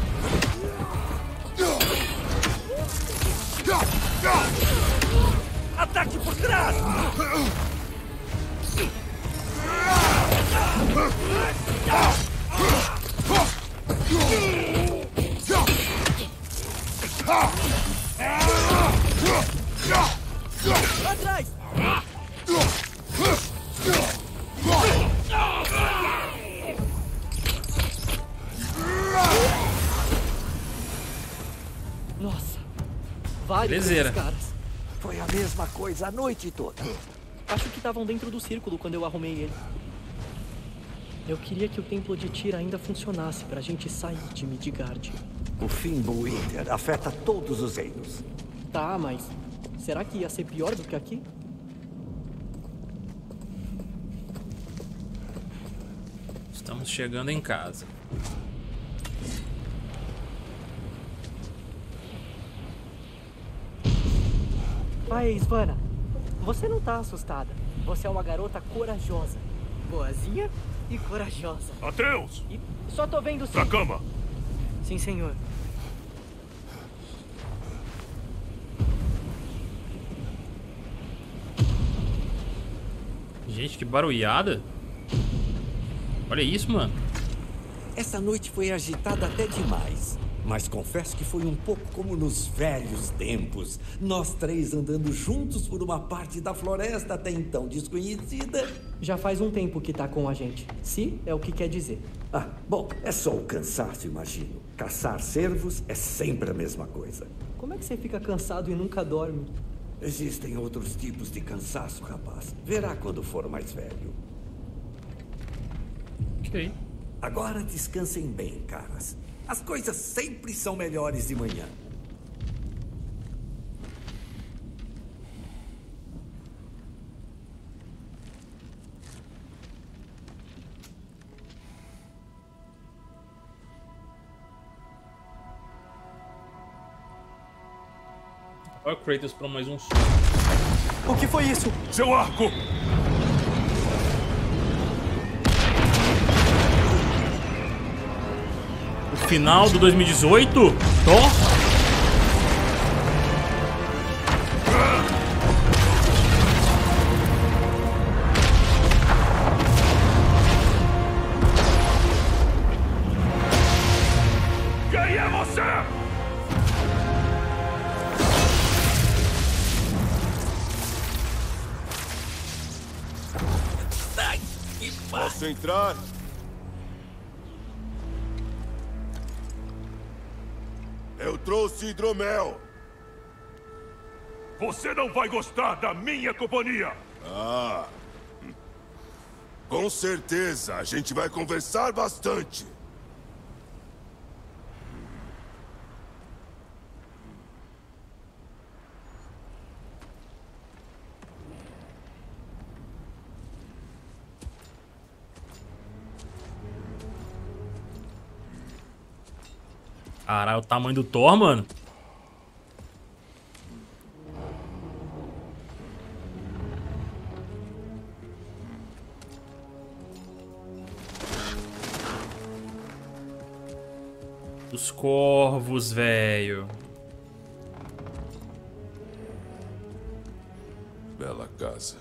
Ataque por trás! Atrás! Nossa, vários Belezeira. desses caras. Foi a mesma coisa a noite toda. Acho que estavam dentro do círculo quando eu arrumei ele. Eu queria que o templo de Tyr ainda funcionasse pra gente sair de Midgard. O Fimbulwinter afeta todos os reinos. Tá, mas será que ia ser pior do que aqui? Estamos chegando em casa. Aí, Svanna, você não tá assustada. Você é uma garota corajosa. Boazinha e corajosa. Atreus! E só tô vendo sim. Pra cama! Sim, senhor. Gente, que barulhada. Olha isso, mano. Essa noite foi agitada até demais. Mas confesso que foi um pouco como nos velhos tempos. Nós três andando juntos por uma parte da floresta até então desconhecida. Já faz um tempo que tá com a gente. Se é o que quer dizer. Ah, bom, é só o cansaço, imagino. Caçar cervos é sempre a mesma coisa. Como é que você fica cansado e nunca dorme? Existem outros tipos de cansaço, rapaz. Verá quando for mais velho. Ok. Agora descansem bem, caras. As coisas sempre são melhores de manhã. Olha o Kratos pra mais um som. O que foi isso? Seu arco! O final do 2018? Thor? Quem é você? Posso entrar? Eu trouxe hidromel. Você não vai gostar da minha companhia. Ah. Com certeza, a gente vai conversar bastante. Caralho, o tamanho do Thor, mano. Os corvos, velho. Bela casa.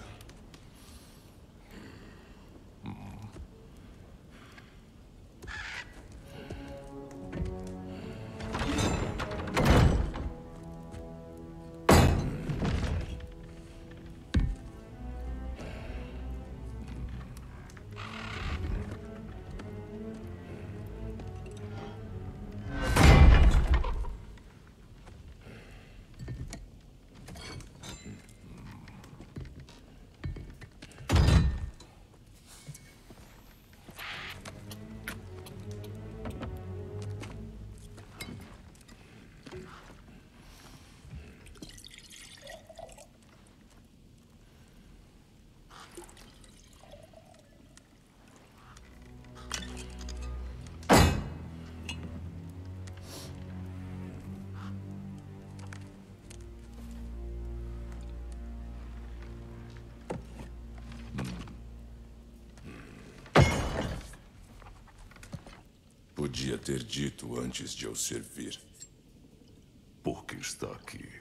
Podia ter dito antes de eu servir. Por que está aqui?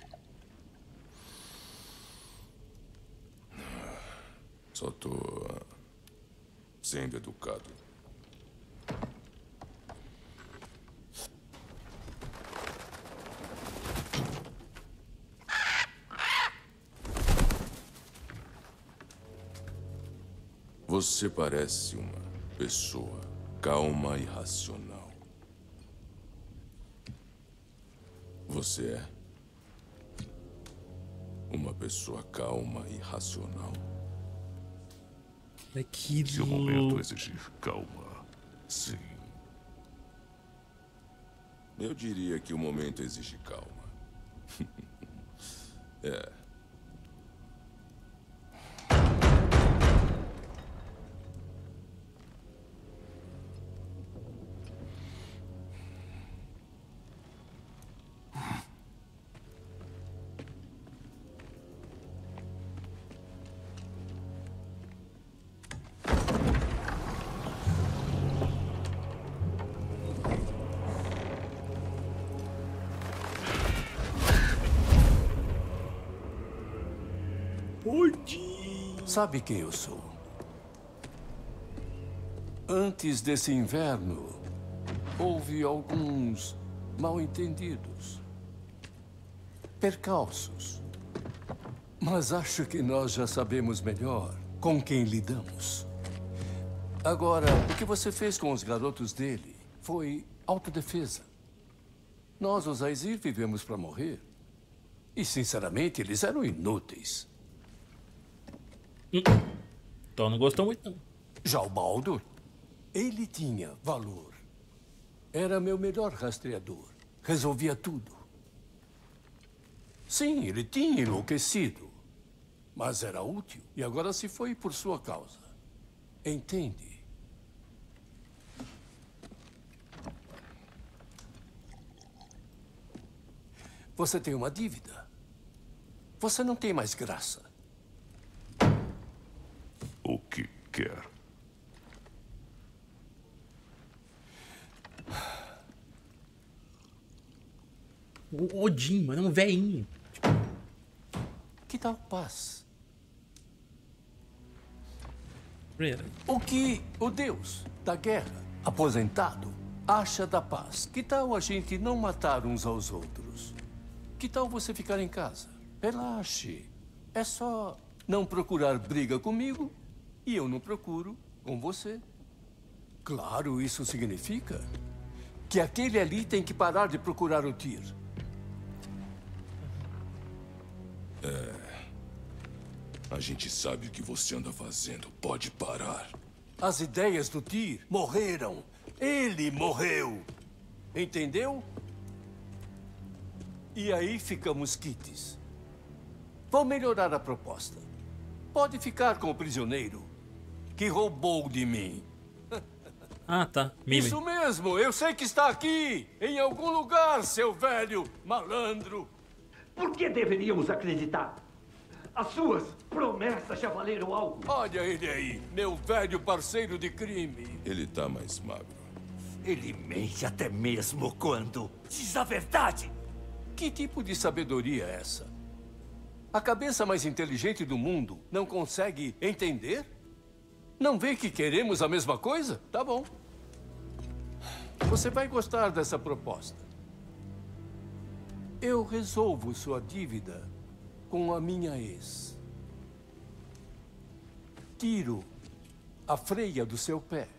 Só tô sendo educado. Você parece uma pessoa calma e racional. Você é uma pessoa calma e racional. Aquilo. Se o momento exigir calma, sim. Eu diria que o momento exige calma. É. Sabe quem eu sou? Antes desse inverno, houve alguns mal-entendidos, percalços. Mas acho que nós já sabemos melhor com quem lidamos. Agora, o que você fez com os garotos dele foi autodefesa. Nós, os Aesir, vivemos para morrer. E, sinceramente, eles eram inúteis. Então não gostou muito, não. Já o Baldur, ele tinha valor. Era meu melhor rastreador. Resolvia tudo. Sim, ele tinha enlouquecido. Mas era útil e agora se foi por sua causa. Entende? Você tem uma dívida. Você não tem mais graça. O que quer? O Odin, mano, é um velhinho. Que tal paz? Verdade. O que o deus da guerra, aposentado, acha da paz? Que tal a gente não matar uns aos outros? Que tal você ficar em casa? Relaxe. É só não procurar briga comigo e eu não procuro com você. Claro, isso significa que aquele ali tem que parar de procurar o Tyr. A gente sabe o que você anda fazendo. Pode parar. As ideias do Tyr morreram. Ele morreu. Entendeu? E aí ficamos quites. Vou melhorar a proposta. Pode ficar com o prisioneiro que roubou de mim. Ah, tá. Mime. Isso mesmo, eu sei que está aqui, em algum lugar, seu velho malandro. Por que deveríamos acreditar? As suas promessas já valeram algo. Olha ele aí, meu velho parceiro de crime. Ele tá mais magro. Ele mente até mesmo quando diz a verdade. Que tipo de sabedoria é essa? A cabeça mais inteligente do mundo não consegue entender? Não vê que queremos a mesma coisa? Tá bom. Você vai gostar dessa proposta. Eu resolvo sua dívida com a minha ex. Tiro a freia do seu pé.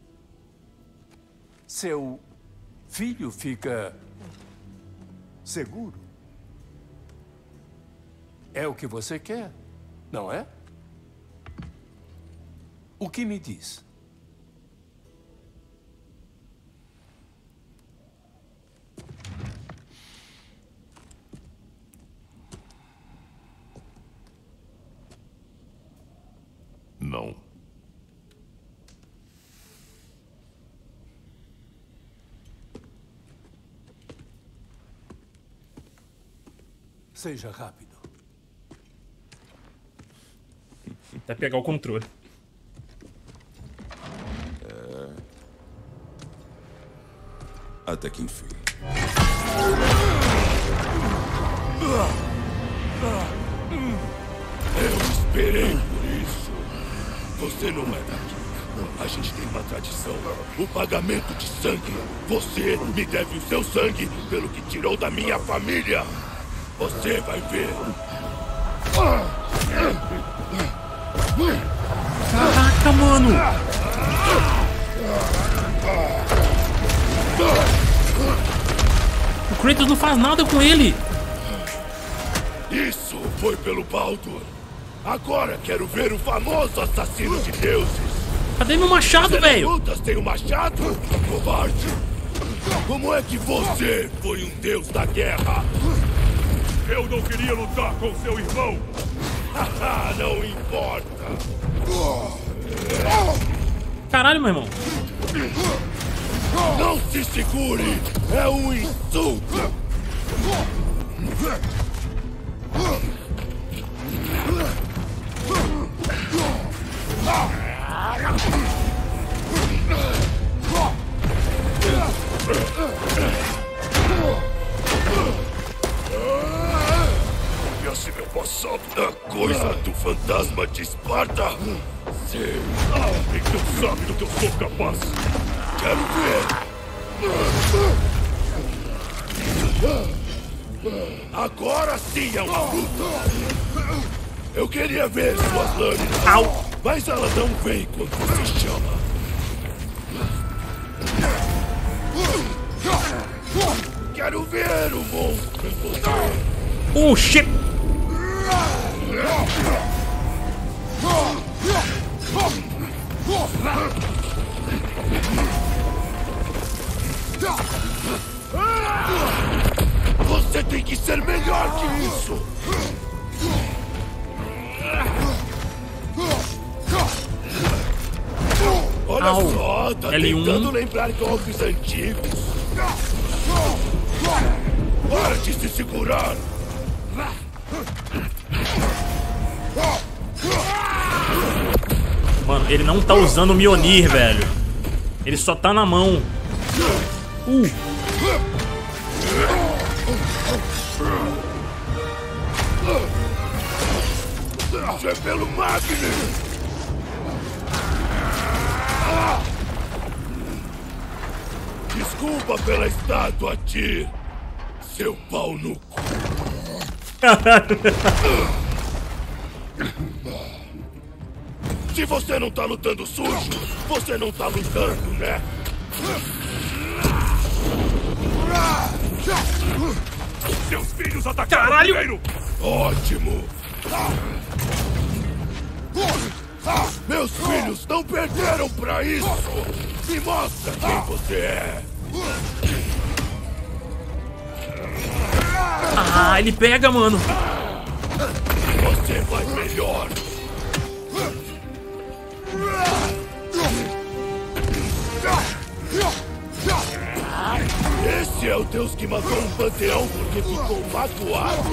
Seu filho fica seguro. É o que você quer, não é? O que me diz? Não. Seja rápido. Até pegar o controle. Até que enfim. Eu esperei por isso. Você não é daqui. A gente tem uma tradição. O pagamento de sangue. Você me deve o seu sangue pelo que tirou da minha família. Você vai ver. Caraca, mano! O Kratos não faz nada com ele! Isso foi pelo Baldur. Agora quero ver o famoso assassino de deuses. Cadê meu machado, velho? Lutas tem um machado? Covarde! Como é que você foi um deus da guerra? Eu não queria lutar com seu irmão! Haha, não importa! Caralho, meu irmão! Não se segure! É um insulto! E assim eu posso só da coisa do fantasma de Esparta? Sim. Então sabe do que eu sou capaz. Quero ver. Agora sim é uma luta. Eu queria ver suas lâminas. Au. Mas ela não vem quando você chama. Quero ver o monstro em você. Oh, shit! Você tem que ser melhor que isso. Olha Au. só, tá L1. tentando lembrar golpes antigos. Hora de se segurar. Mano, ele não tá usando o Mjolnir, velho. Ele só tá na mão. Isso é pelo Magnus. Desculpa pela estátua, Tyr. Seu pau no cu. Se você não tá lutando sujo, você não tá lutando, né? Seus filhos atacaram primeiro! Ótimo! Meus filhos não perderam pra isso! Me mostra quem você é! Ah, ele pega, mano. Você vai melhor! Esse é o deus que matou um panteão porque ficou magoado?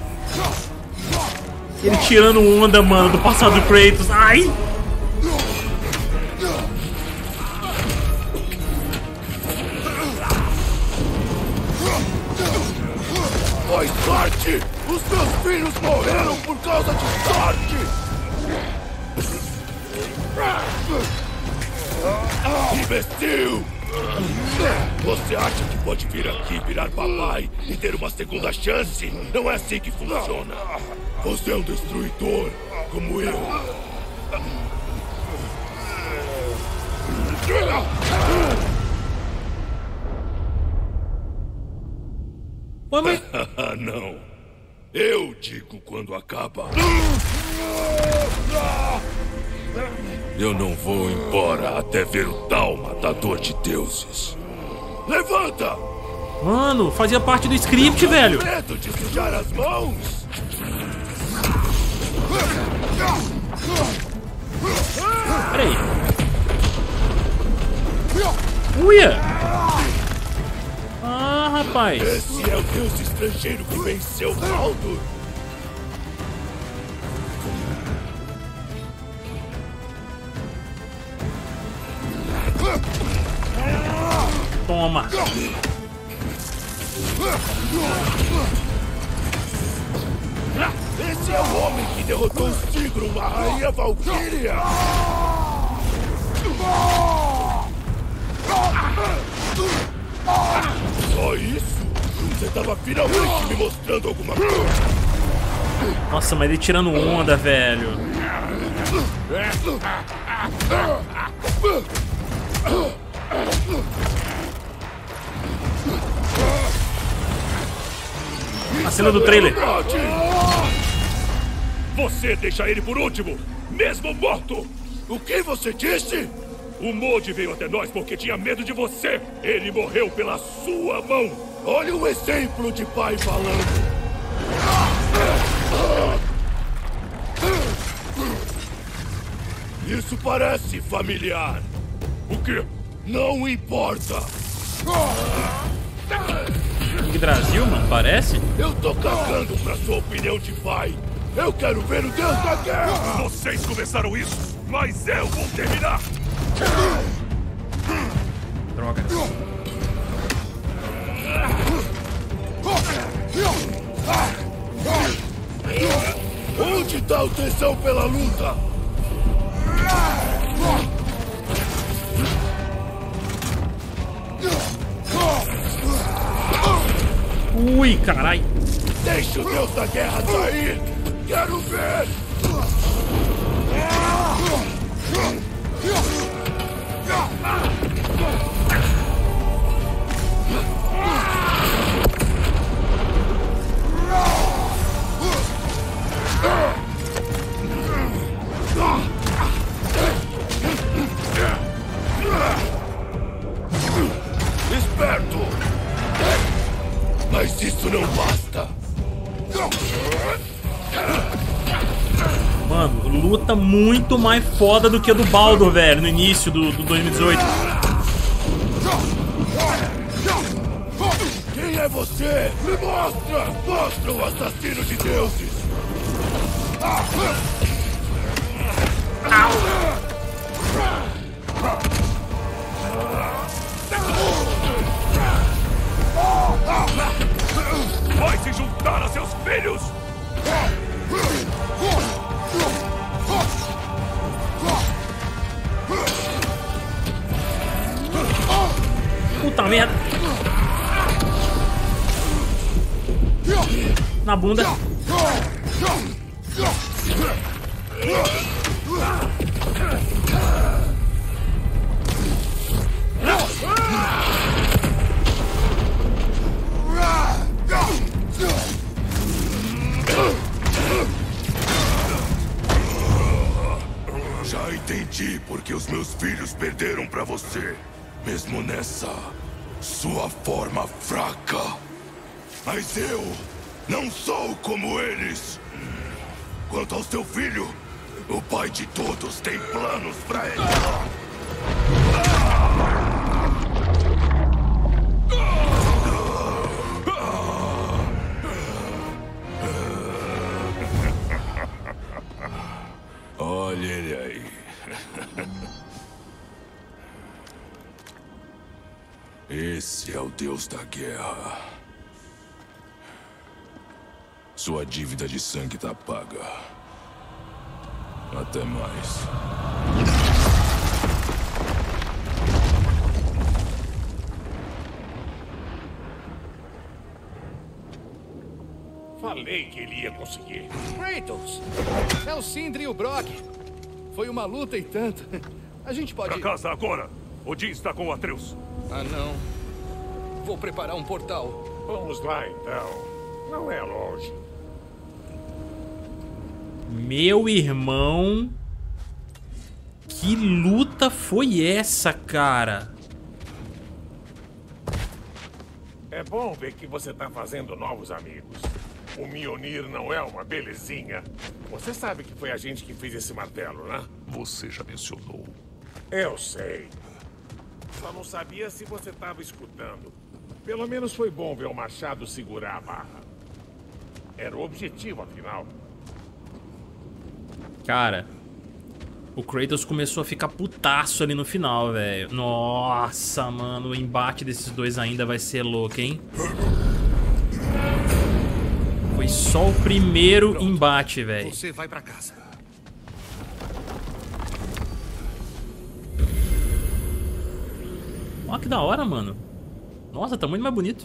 Ele tirando onda, mano, do passado do Kratos. Ai! Foi sorte! Os meus filhos morreram por causa de sorte! Imbecil! Você acha que pode vir aqui, virar papai e ter uma segunda chance? Não é assim que funciona. Você é um destruidor, como eu. Ué, mas... Não. Eu digo quando acaba. Eu não vou embora até ver o tal matador de deuses. Levanta! Mano, fazia parte do script, velho. Medo de sujar as mãos? Peraí. Uia! Ah, rapaz. Esse é o deus estrangeiro que venceu Baldur. Toma. Esse é o homem que derrotou Sigrun, a rainha Valkyria. Só isso? Você tava finalmente me mostrando alguma coisa. Nossa, mas ele tirando onda, velho. A cena do trailer. Você deixa ele por último, mesmo morto. O que você disse? O Modi veio até nós porque tinha medo de você. Ele morreu pela sua mão. Olha o exemplo de pai falando. Isso parece familiar. O quê? Não importa. Brasil, mano, parece? Eu tô cagando pra sua opinião de pai. Eu quero ver o deus da guerra. Vocês começaram isso, mas eu vou terminar. Droga. Total tensão pela luta! Ui, carai. Deixa o Deus da Guerra sair! Quero ver! Esperto! Mas isso não basta! Mano, luta muito mais foda do que a do Baldur, velho, no início do 2018. Quem é você? Me mostra! Mostra o assassino de deuses! Vai se juntar a seus filhos! Puta merda. Na bunda. Já entendi porque os meus filhos perderam pra você. Mesmo nessa sua forma fraca. Mas eu não sou como eles. Quanto ao seu filho, o pai de todos tem planos pra ele. Olha ele aí. Esse é o Deus da Guerra. Sua dívida de sangue tá paga. Até mais. Falei que ele ia conseguir. Kratos! É o Sindri e o Brok. Foi uma luta e tanto. A gente pode... Pra casa agora! Odin está com o Atreus. Ah, não. Vou preparar um portal. Vamos lá, então. Não é longe. Meu irmão. Que luta foi essa, cara? É bom ver que você tá fazendo novos amigos. O Mjolnir não é uma belezinha. Você sabe que foi a gente que fez esse martelo, né? Você já mencionou. Eu sei. Só não sabia se você estava escutando. Pelo menos foi bom ver o machado segurar a barra. Era o objetivo, afinal. Cara, o Kratos começou a ficar putaço ali no final, velho. Nossa, mano, o embate desses dois ainda vai ser louco, hein? Foi só o primeiro embate, velho. Você vai pra casa. Ó, que da hora, mano. Nossa, tá muito mais bonito.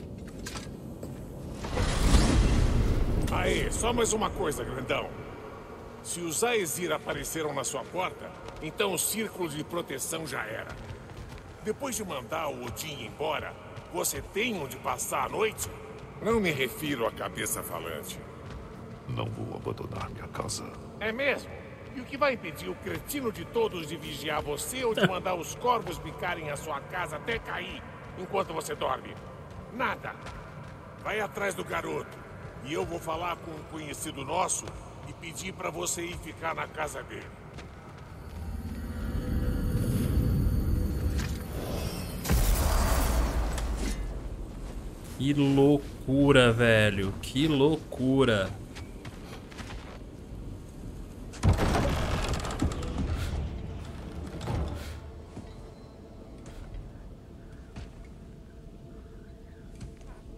Aí, só mais uma coisa, grandão. Se os Aesir apareceram na sua porta, então o círculo de proteção já era. Depois de mandar o Odin embora, você tem onde passar a noite? Não me refiro à cabeça falante. Não vou abandonar minha casa. É mesmo? E o que vai impedir o cretino de todos de vigiar você ou de mandar os corvos bicarem a sua casa até cair enquanto você dorme? Nada. Vai atrás do garoto. E eu vou falar com um conhecido nosso e pedir pra você ir ficar na casa dele. Que loucura, velho. Que loucura.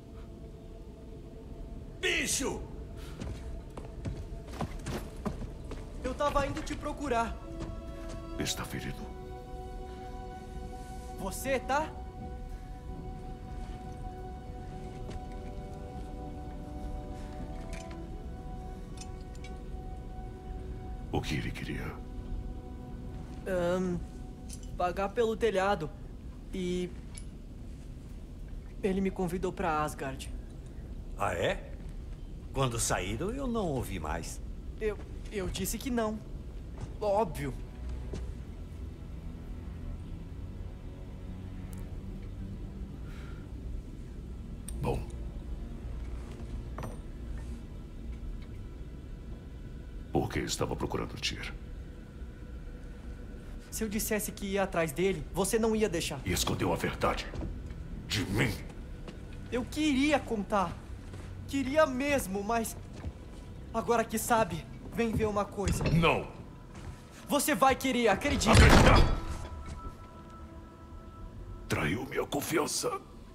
Bicho! tava indo te procurar. Está ferido. Você tá? O que ele queria? Pagar pelo telhado. E... ele me convidou pra Asgard. Ah, é? Quando saíram, eu não ouvi mais. Eu disse que não. Óbvio. Bom. Por que estava procurando Tyr? Se eu dissesse que ia atrás dele, você não ia deixar. E escondeu a verdade de mim. Eu queria contar. Queria mesmo, mas... agora que sabe, vem ver uma coisa. Não! Você vai querer, acredite. Acreditar! Traiu minha confiança.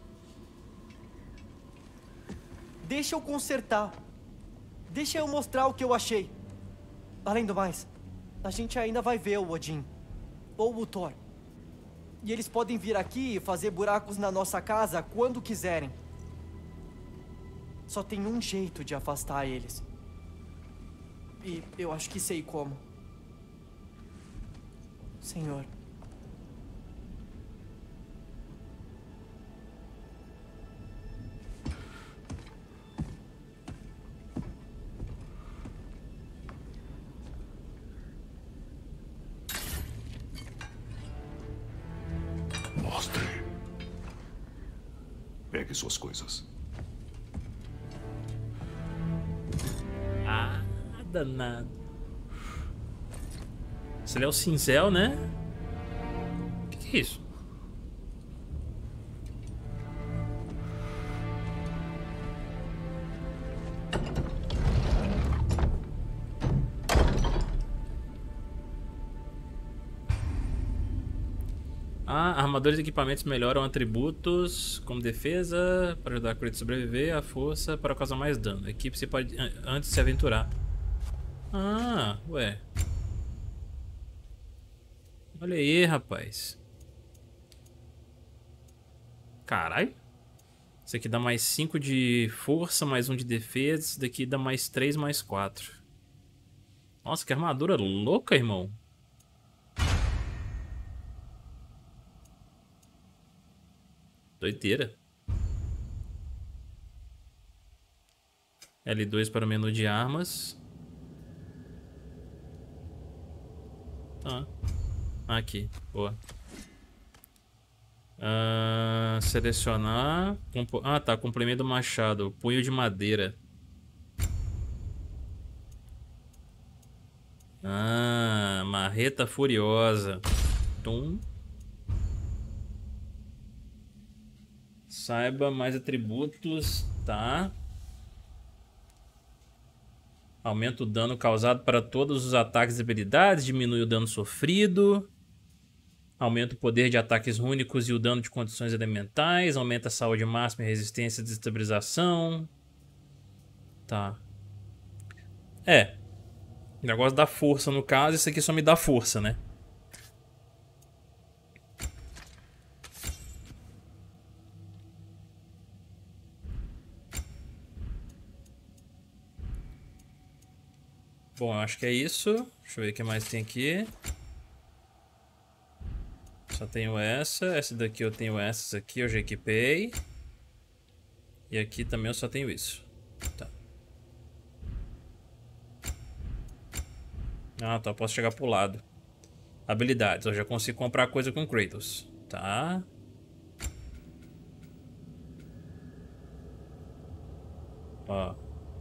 Deixa eu consertar. Deixa eu mostrar o que eu achei. Além do mais, a gente ainda vai ver o Odin. Ou o Thor. E eles podem vir aqui e fazer buracos na nossa casa quando quiserem. Só tem um jeito de afastar eles. E eu acho que sei como. Senhor. Mostre. Pegue suas coisas. Ah, danado. Esse é o Cinzel, né? O que é isso? Ah, armadores e equipamentos melhoram atributos como defesa para ajudar a Kratos a sobreviver, a força para causar mais dano. A equipe se pode antes de se aventurar. Ah, ué. Olha aí, rapaz. Caralho. Isso aqui dá mais 5 de força, mais 1 de defesa. Isso daqui dá mais 3, mais 4. Nossa, que armadura louca, irmão. Doideira. L2 para o menu de armas. Ah, aqui, boa. Selecionar. Ah, tá, complemento do machado. Punho de madeira. Ah, marreta furiosa. Tum. Saiba mais atributos, tá? Aumenta o dano causado para todos os ataques e habilidades, diminui o dano sofrido. Aumenta o poder de ataques rúnicos e o dano de condições elementais. Aumenta a saúde máxima e resistência e desestabilização. Tá. É. O negócio da força, no caso, isso aqui só me dá força, né? Bom, eu acho que é isso. Deixa eu ver o que mais tem aqui. Só tenho essa. Essa daqui eu tenho essas aqui, eu já equipei. E aqui também eu só tenho isso. Tá. Ah, tá. Posso chegar pro lado. Habilidades. Eu já consigo comprar coisa com Kratos. Tá. Ó.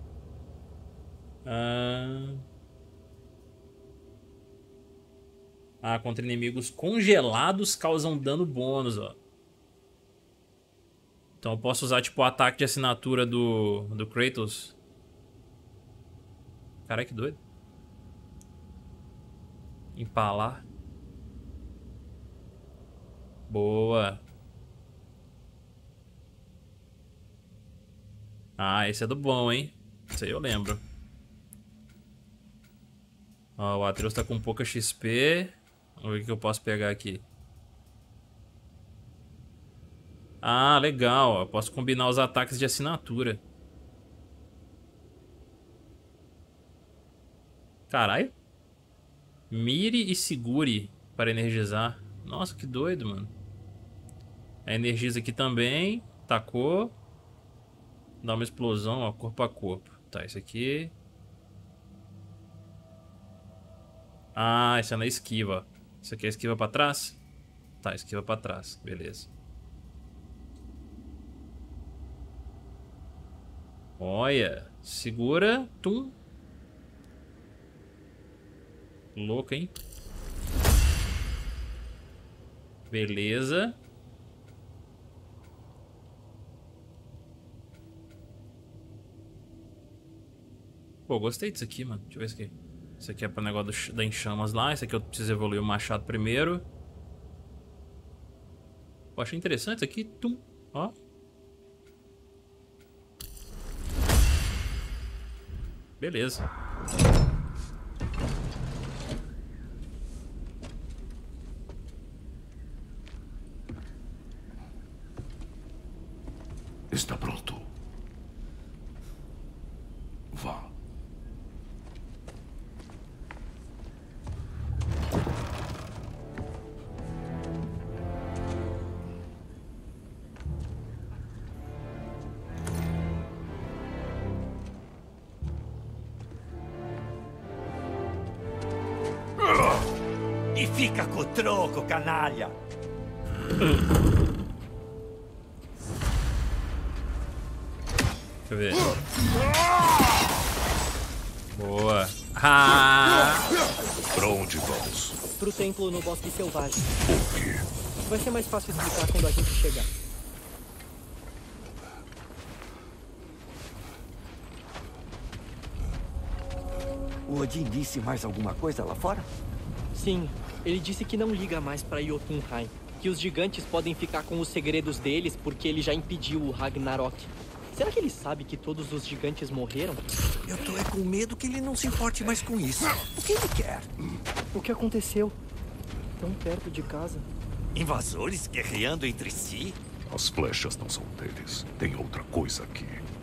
Contra inimigos congelados causam dano bônus, ó. Então eu posso usar, tipo, o ataque de assinatura do Kratos. Caralho, que doido. Empalar. Boa. Ah, esse é do bom, hein? Isso aí eu lembro. Ó, o Atreus tá com pouca XP. Vamos ver o que eu posso pegar aqui. Ah, legal. Ó. Eu posso combinar os ataques de assinatura. Caralho. Mire e segure para energizar. Nossa, que doido, mano. A energiza aqui também. Tacou. Dá uma explosão, ó, corpo a corpo. Tá, esse aqui. Ah, esse é na esquiva. Isso aqui é esquiva pra trás? Tá, esquiva pra trás. Beleza. Olha. Segura. Tum. Louco, hein? Beleza. Pô, gostei disso aqui, mano. Deixa eu ver isso aqui. Isso aqui é pro negócio da enxamas lá. Esse aqui eu preciso evoluir o machado primeiro. Pô, achei interessante isso aqui. Tum. Ó. Beleza. Está pronto. Vá. E fica com o troco, canalha. Deixa eu ver. Boa. Ah! Pra onde vamos? Pro templo no Bosque Selvagem. Por quê? Vai ser mais fácil explicar quando a gente chegar. O Odin disse mais alguma coisa lá fora? Sim, ele disse que não liga mais pra Jotunheim. Que os gigantes podem ficar com os segredos deles porque ele já impediu o Ragnarok. Será que ele sabe que todos os gigantes morreram? Eu tô com medo que ele não se importe mais com isso. O que ele quer? O que aconteceu? Tão perto de casa. Invasores guerreando entre si? As flechas não são deles. Tem outra coisa aqui.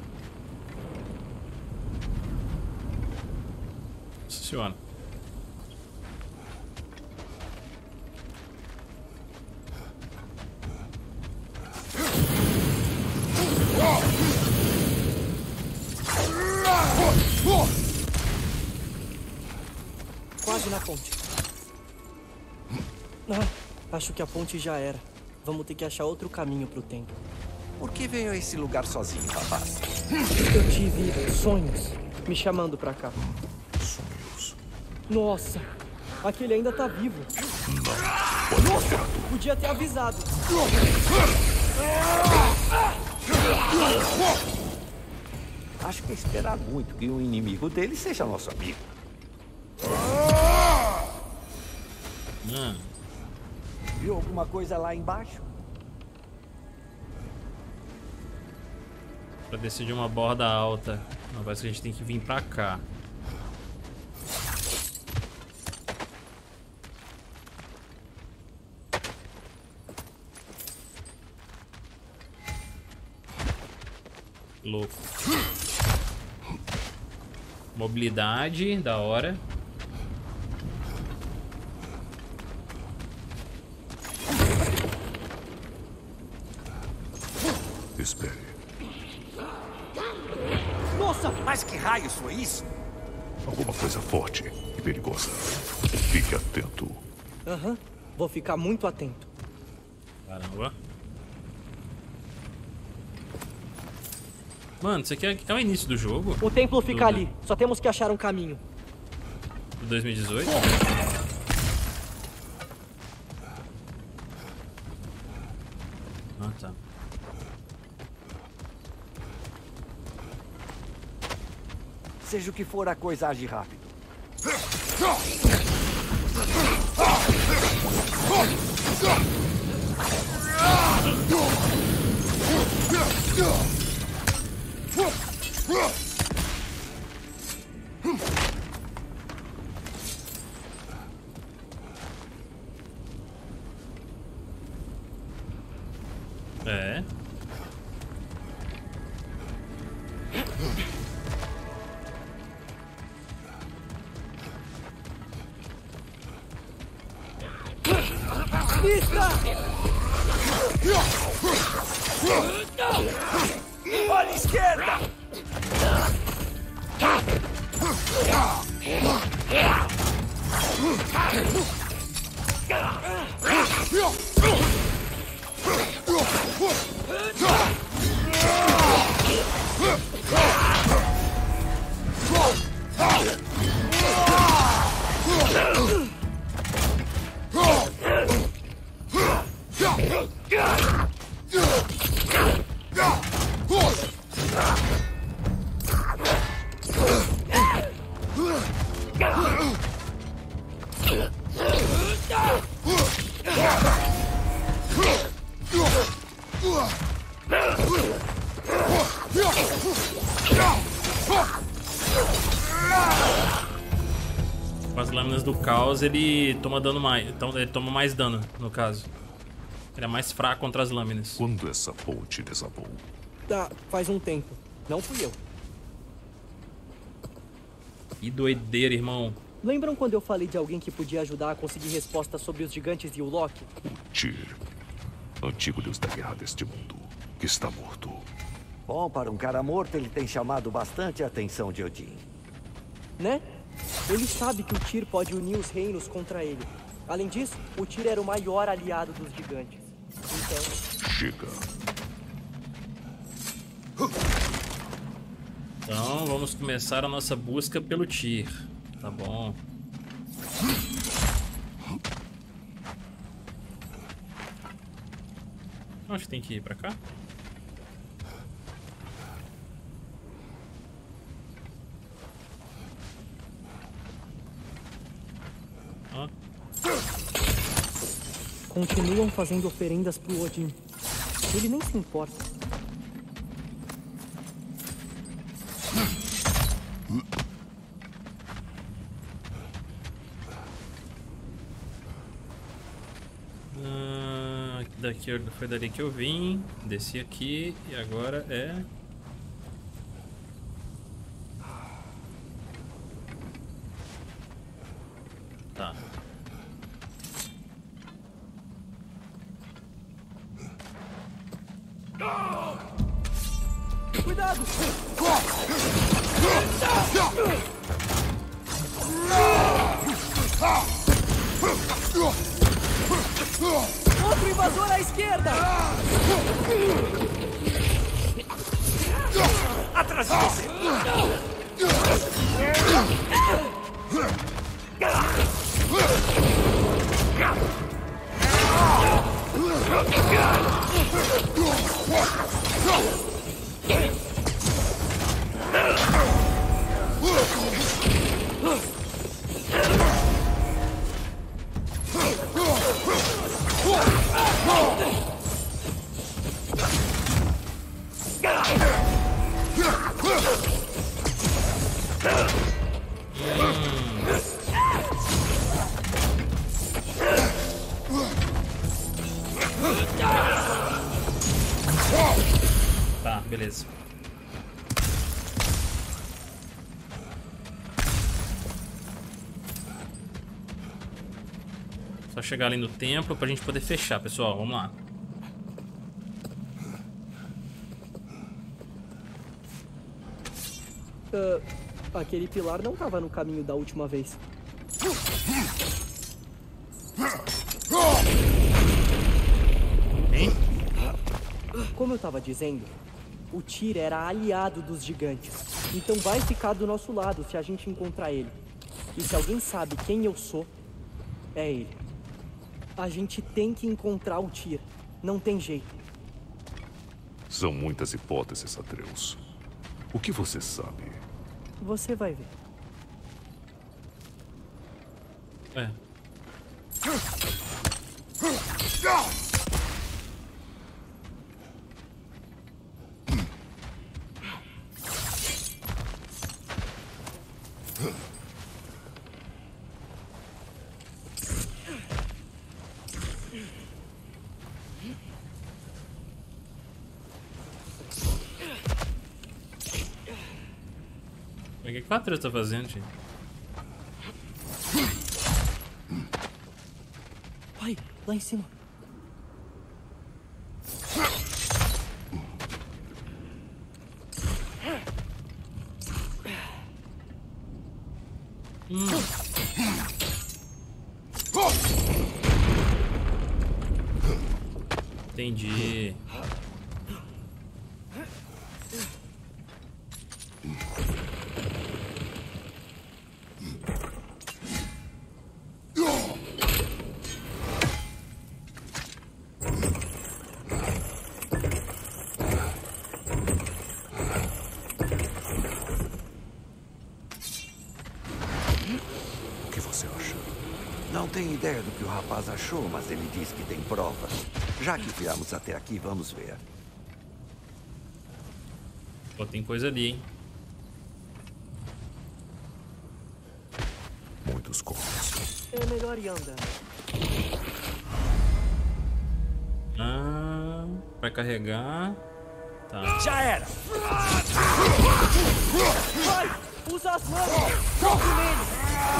Funciona. Quase na ponte. Ah, acho que a ponte já era. Vamos ter que achar outro caminho pro templo. Por que veio a esse lugar sozinho, rapaz? Eu tive sonhos me chamando pra cá. Sonhos. Nossa, aquele ainda tá vivo. Não. Pode ter. Podia ter avisado. Acho que é esperar muito que um inimigo dele seja nosso amigo. Viu alguma coisa lá embaixo? Pra decidir uma borda alta. Não, parece que a gente tem que vir pra cá. Louco. Mobilidade, da hora. Espere. Nossa! Mas que raios foi isso? Alguma coisa forte e perigosa. Fique atento. Aham, vou ficar muito atento. Caramba. Mano, isso aqui é o início do jogo? O templo fica ali, só temos que achar um caminho. Do 2018? Ah, tá. Seja o que for, a coisa age rápido. vista! Olha a esquerda! Com as lâminas do caos ele toma dano mais. Então ele toma mais dano, no caso. Ele é mais fraco contra as lâminas. Quando essa ponte desabou? Tá, faz um tempo. Não fui eu. Que doideira, irmão. Lembram quando eu falei de alguém que podia ajudar a conseguir respostas sobre os gigantes e o Loki? O Tyr, antigo deus da guerra deste mundo, que está morto. Bom, para um cara morto, ele tem chamado bastante a atenção de Odin. Né? Ele sabe que o Tyr pode unir os reinos contra ele. Além disso, o Tyr era o maior aliado dos gigantes. Então... Chega. Então vamos começar a nossa busca pelo Tyr. Tá bom. Acho que tem que ir pra cá. Ó. Continuam fazendo oferendas pro Odin. Ele nem se importa. Foi dali que eu vim, desci aqui e agora é... Tá. Cuidado! Outro invasor à esquerda! Atrás de você! Tá, beleza. Só chegar ali no templo pra gente poder fechar, pessoal. Vamos lá. Aquele pilar não estava no caminho da última vez. Hein? Como eu estava dizendo, o Tyr era aliado dos gigantes. Então vai ficar do nosso lado se a gente encontrar ele. E se alguém sabe quem eu sou, é ele. A gente tem que encontrar o Tyr. Não tem jeito. São muitas hipóteses, Atreus. O que você sabe? Você vai ver. É. O que o Atreus tá fazendo, gente? Pai, lá em cima. Entendi. O que você acha? Não tenho ideia do que o rapaz achou, mas ele diz que tem provas. Já que viemos até aqui, vamos ver. Pô, tem coisa ali, hein? Muitos corpos. É melhor ir andando. Ah, vai carregar. Tá. Já era! Vai! Usa as mãos! Foco nele!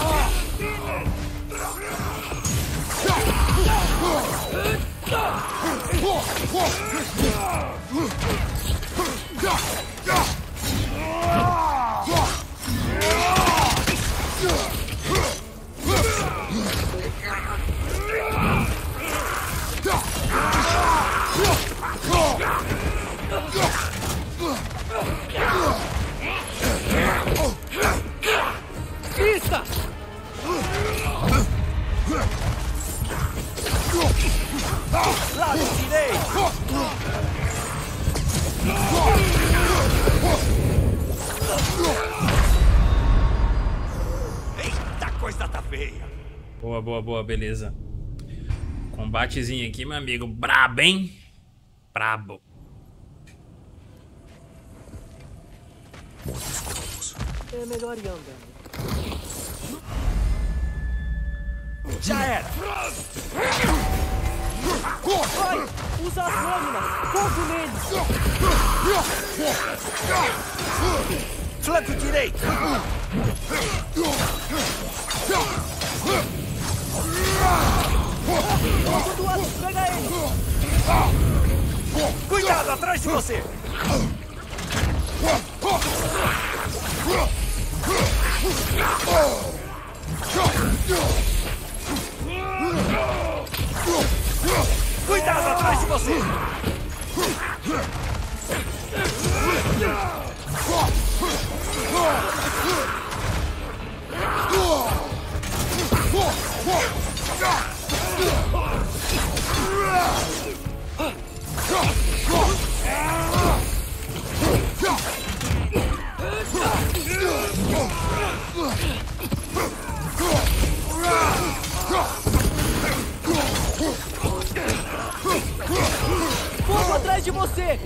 Vista! Lado direito! Eita, coisa tá feia! Boa, boa, boa, beleza. Combatezinho aqui, meu amigo. Brabo, hein? Brabo. Muitos corpos. É melhor ir andando. Já era! Vai! Usa as lâminas! Fogo nele! Flanco direito! Fogo do outro! Pega ele! Cuidado, atrás de você! Cuidado, atrás de você! Fogo atrás de você!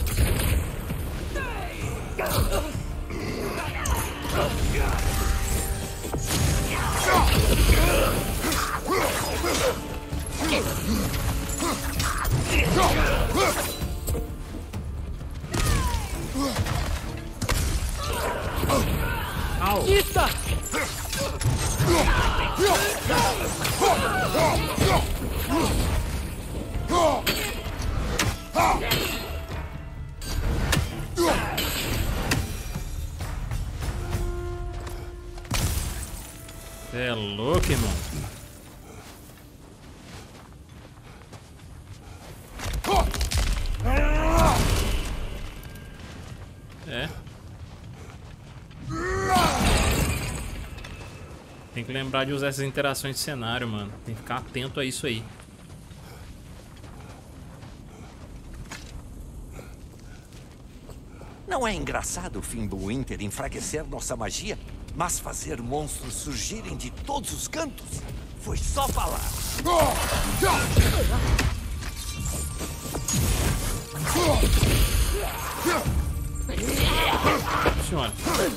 Vista! Você é louco, irmão. É. Tem que lembrar de usar essas interações de cenário, mano. Tem que ficar atento a isso aí. Não é engraçado o Fimbulwinter enfraquecer nossa magia, mas fazer monstros surgirem de todos os cantos? Foi só falar. Senhora.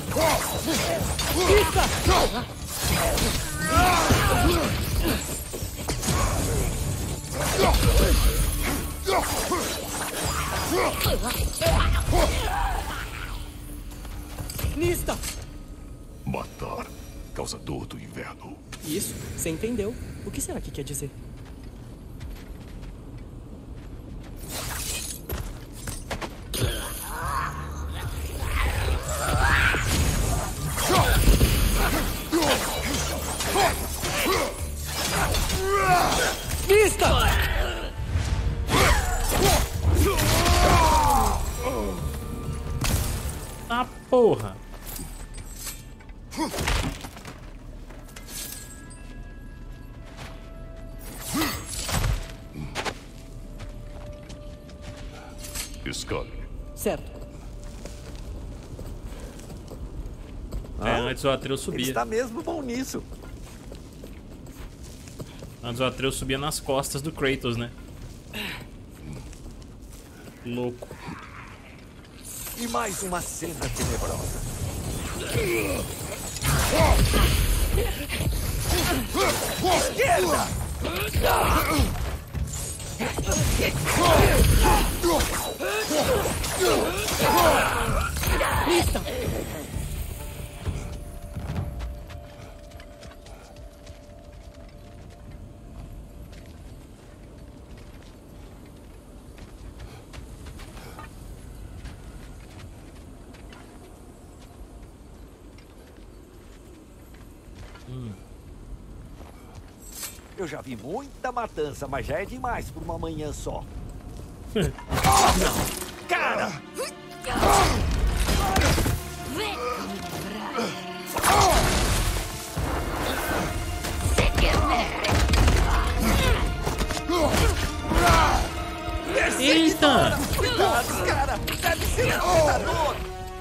Nista! Matar. Causador do inverno. Isso, você entendeu. O que será que quer dizer? porra. Escolhe. Certo. Antes o Atreus subia. Ele está mesmo bom nisso. Antes o Atreus subia nas costas do Kratos, né? Louco. E mais uma cena tenebrosa. Esquerda! Eu já vi muita matança, mas já é demais por uma manhã só. Cara! Eita! Cuidado, cara! Deve ser um predador!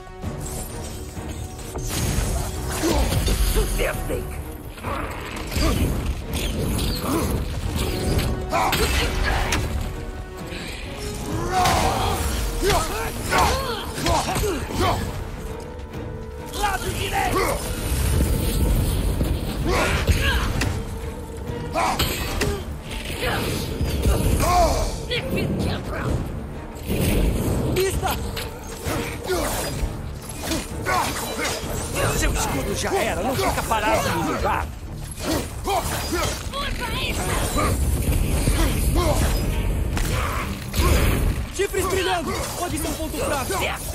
Lado direito! Pista! Seu escudo já era, não fica parado no lugar! Chifres brilhando! Pode ser um ponto fraco!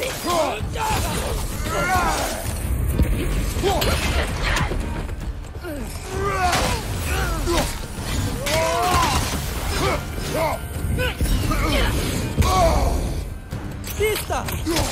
Pista!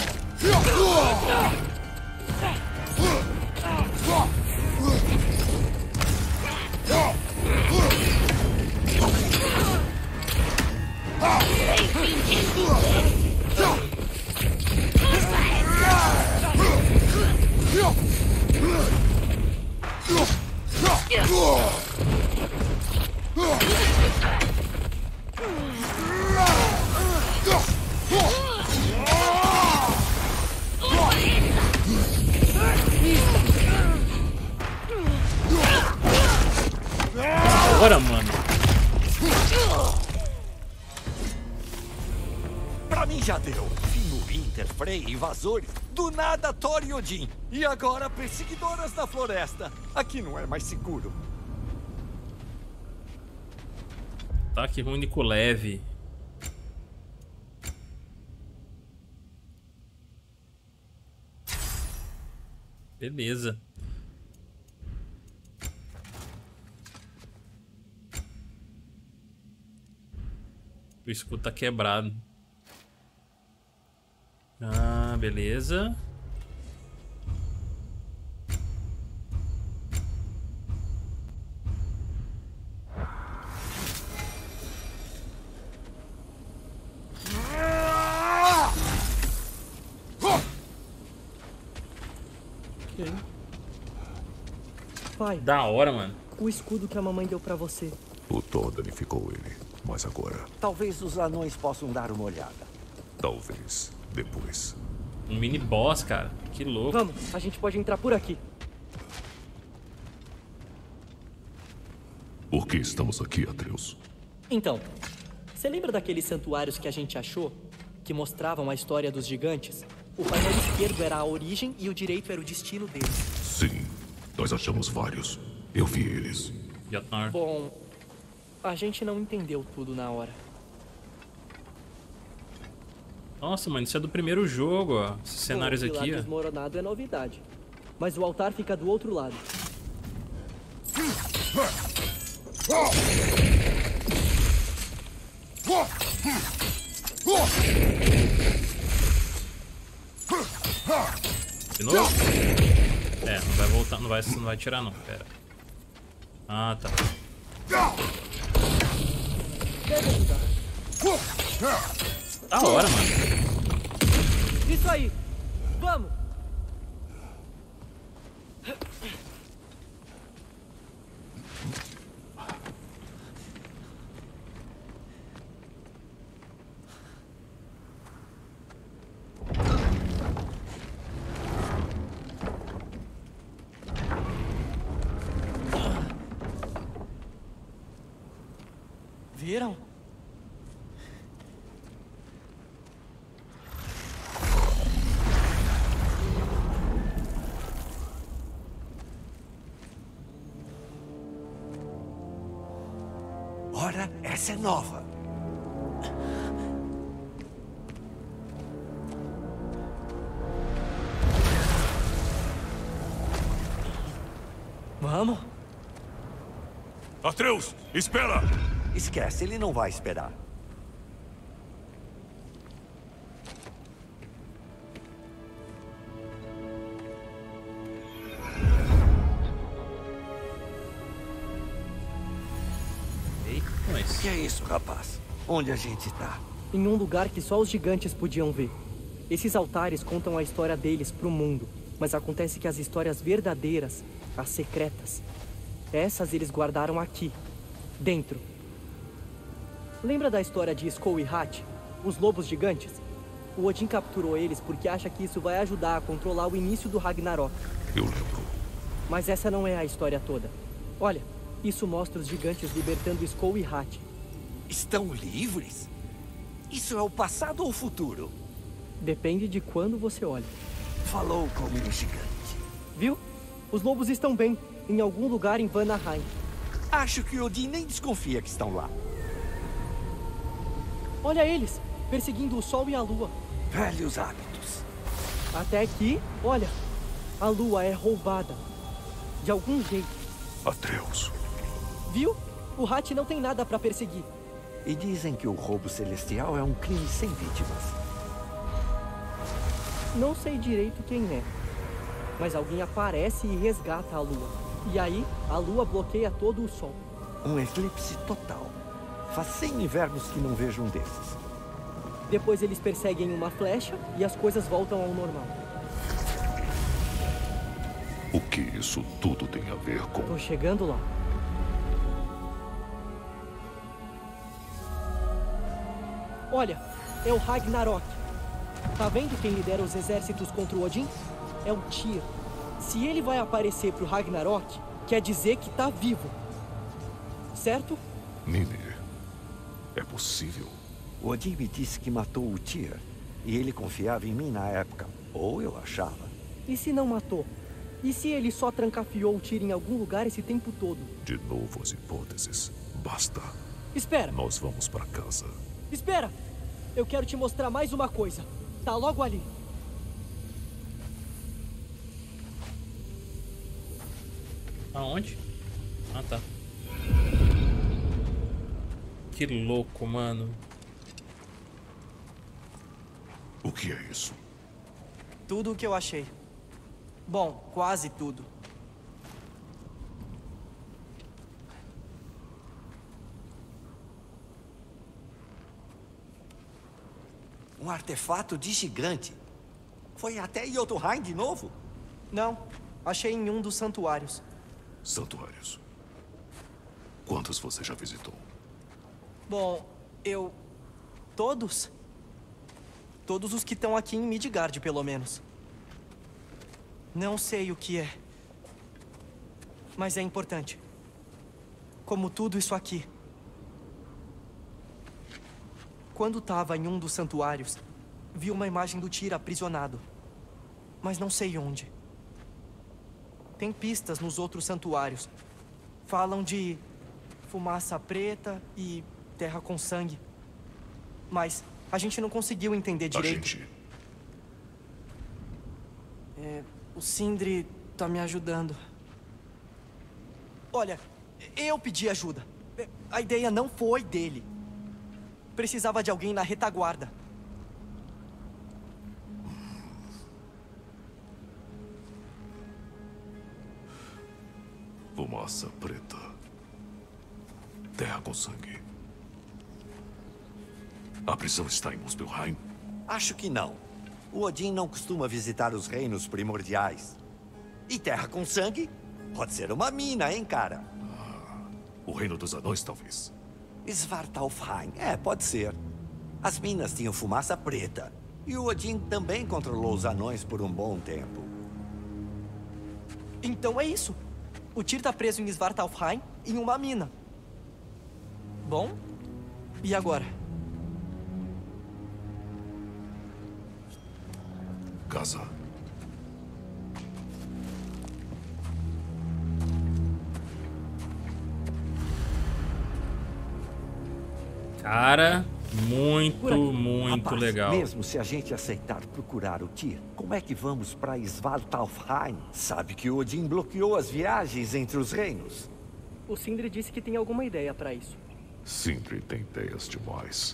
Bora, mano. Pra mim já deu. Fimbulwinter, Frey, invasores. Do nada, Thor e Odin. E agora, perseguidoras da floresta. Aqui não é mais seguro. Ataque único leve. Beleza. O escudo tá quebrado. Ah, beleza. Pai, Da hora, mano. o escudo que a mamãe deu pra você. O Thor danificou ele. Mas agora, Talvez os anões possam dar uma olhada. talvez, depois. Um mini boss, cara. Que louco. Vamos, a gente pode entrar por aqui. Por que estamos aqui, Atreus? Então, você lembra daqueles santuários que a gente achou? Que mostravam a história dos gigantes? O painel esquerdo era a origem e o direito era o destino deles. Sim, nós achamos vários. Eu vi eles. Jotnar. Bom, a gente não entendeu tudo na hora. Nossa, mano, isso é do primeiro jogo, ó. Esses cenários Bom, o pilar aqui, ó. desmoronado é novidade. Mas o altar fica do outro lado. De novo? É, não vai voltar, não vai tirar não, pera. Ah, tá. Da hora, mano. Isso aí! Vamos! Viram? Ora, essa é nova. Vamos? Atreus, espera! Esquece, ele não vai esperar. O que é isso, rapaz? Onde a gente tá? Em um lugar que só os gigantes podiam ver. Esses altares contam a história deles pro mundo, mas acontece que as histórias verdadeiras, as secretas, essas eles guardaram aqui, dentro. Lembra da história de Skoll e Hat, os lobos gigantes? O Odin capturou eles porque acha que isso vai ajudar a controlar o início do Ragnarok. Eu lembro. Mas essa não é a história toda. Olha, isso mostra os gigantes libertando Skoll e Hat. Estão livres? Isso é o passado ou o futuro? Depende de quando você olha. Falou como um gigante. Viu? Os lobos estão bem, em algum lugar em Vanaheim. Acho que Odin nem desconfia que estão lá. Olha eles, perseguindo o sol e a lua. Velhos hábitos. Até que, olha, a lua é roubada. De algum jeito. Atreus. Viu? O Hat não tem nada pra perseguir. E dizem que o roubo celestial é um crime sem vítimas. Não sei direito quem é. Mas alguém aparece e resgata a lua. E aí, a lua bloqueia todo o sol. Um eclipse total. Faz 100 invernos que não vejo um desses. Depois eles perseguem uma flecha e as coisas voltam ao normal. O que isso tudo tem a ver com... Tô chegando lá. Olha, é o Ragnarok. Tá vendo quem lidera os exércitos contra o Odin? É o Tyr. Se ele vai aparecer pro Ragnarok, quer dizer que tá vivo. Certo? Mimir, é possível? O Odin me disse que matou o Tyr. E ele confiava em mim na época. Ou eu achava. E se não matou? E se ele só trancafiou o Tyr em algum lugar esse tempo todo? De novo as hipóteses. Basta. Espera! Nós vamos para casa. Espera! Eu quero te mostrar mais uma coisa. Tá logo ali. Aonde? Ah, tá. Que louco, mano. O que é isso? Tudo o que eu achei. Bom, quase tudo. Um artefato de gigante. Foi até Jotunheim de novo? Não, achei em um dos santuários. Santuários. Quantos você já visitou? Bom, todos? Todos os que estão aqui em Midgard, pelo menos. Não sei o que é. Mas é importante. Como tudo isso aqui. Quando estava em um dos santuários, vi uma imagem do Tyr aprisionado. Mas não sei onde. Tem pistas nos outros santuários. Falam de fumaça preta e terra com sangue. Mas a gente não conseguiu entender direito. O Sindri tá me ajudando. Olha, eu pedi ajuda. A ideia não foi dele. Precisava de alguém na retaguarda. Fumaça preta. Terra com sangue. A prisão está em Muspelheim? Acho que não. O Odin não costuma visitar os reinos primordiais. E terra com sangue? Pode ser uma mina, hein, cara? O reino dos anões, talvez. Svartalfheim. Pode ser. As minas tinham fumaça preta. E o Odin também controlou os anões por um bom tempo. Então é isso. O Tyr tá preso em Svartalfheim, em uma mina. Bom, e agora? Casa. Cara, muito Rapaz, legal. Mesmo se a gente aceitar procurar o Tyr, como é que vamos para Svartalfheim? Sabe que o Odin bloqueou as viagens entre os reinos. O Sindri disse que tem alguma ideia pra isso. Sindri tem ideias demais.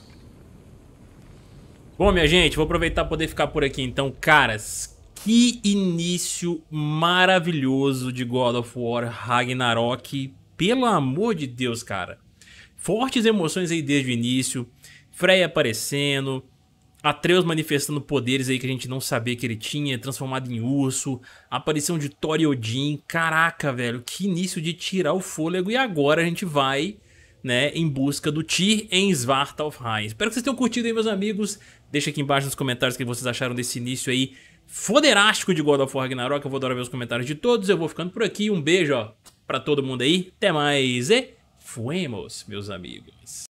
Bom, minha gente, vou aproveitar para poder ficar por aqui então. Caras, que início maravilhoso de God of War Ragnarok. Pelo amor de Deus, cara. Fortes emoções aí desde o início. Freya aparecendo. Atreus manifestando poderes aí que a gente não sabia que ele tinha, transformado em urso. A aparição de Thor e Odin. Caraca, velho, que início de tirar o fôlego. E agora a gente vai, né, em busca do Tyr em Svartalfheim. Espero que vocês tenham curtido aí, meus amigos. Deixa aqui embaixo nos comentários o que vocês acharam desse início aí foderástico de God of War Ragnarok. Eu vou adorar ver os comentários de todos. Eu vou ficando por aqui. Um beijo, ó, pra todo mundo aí. Até mais e fuemos, meus amigos.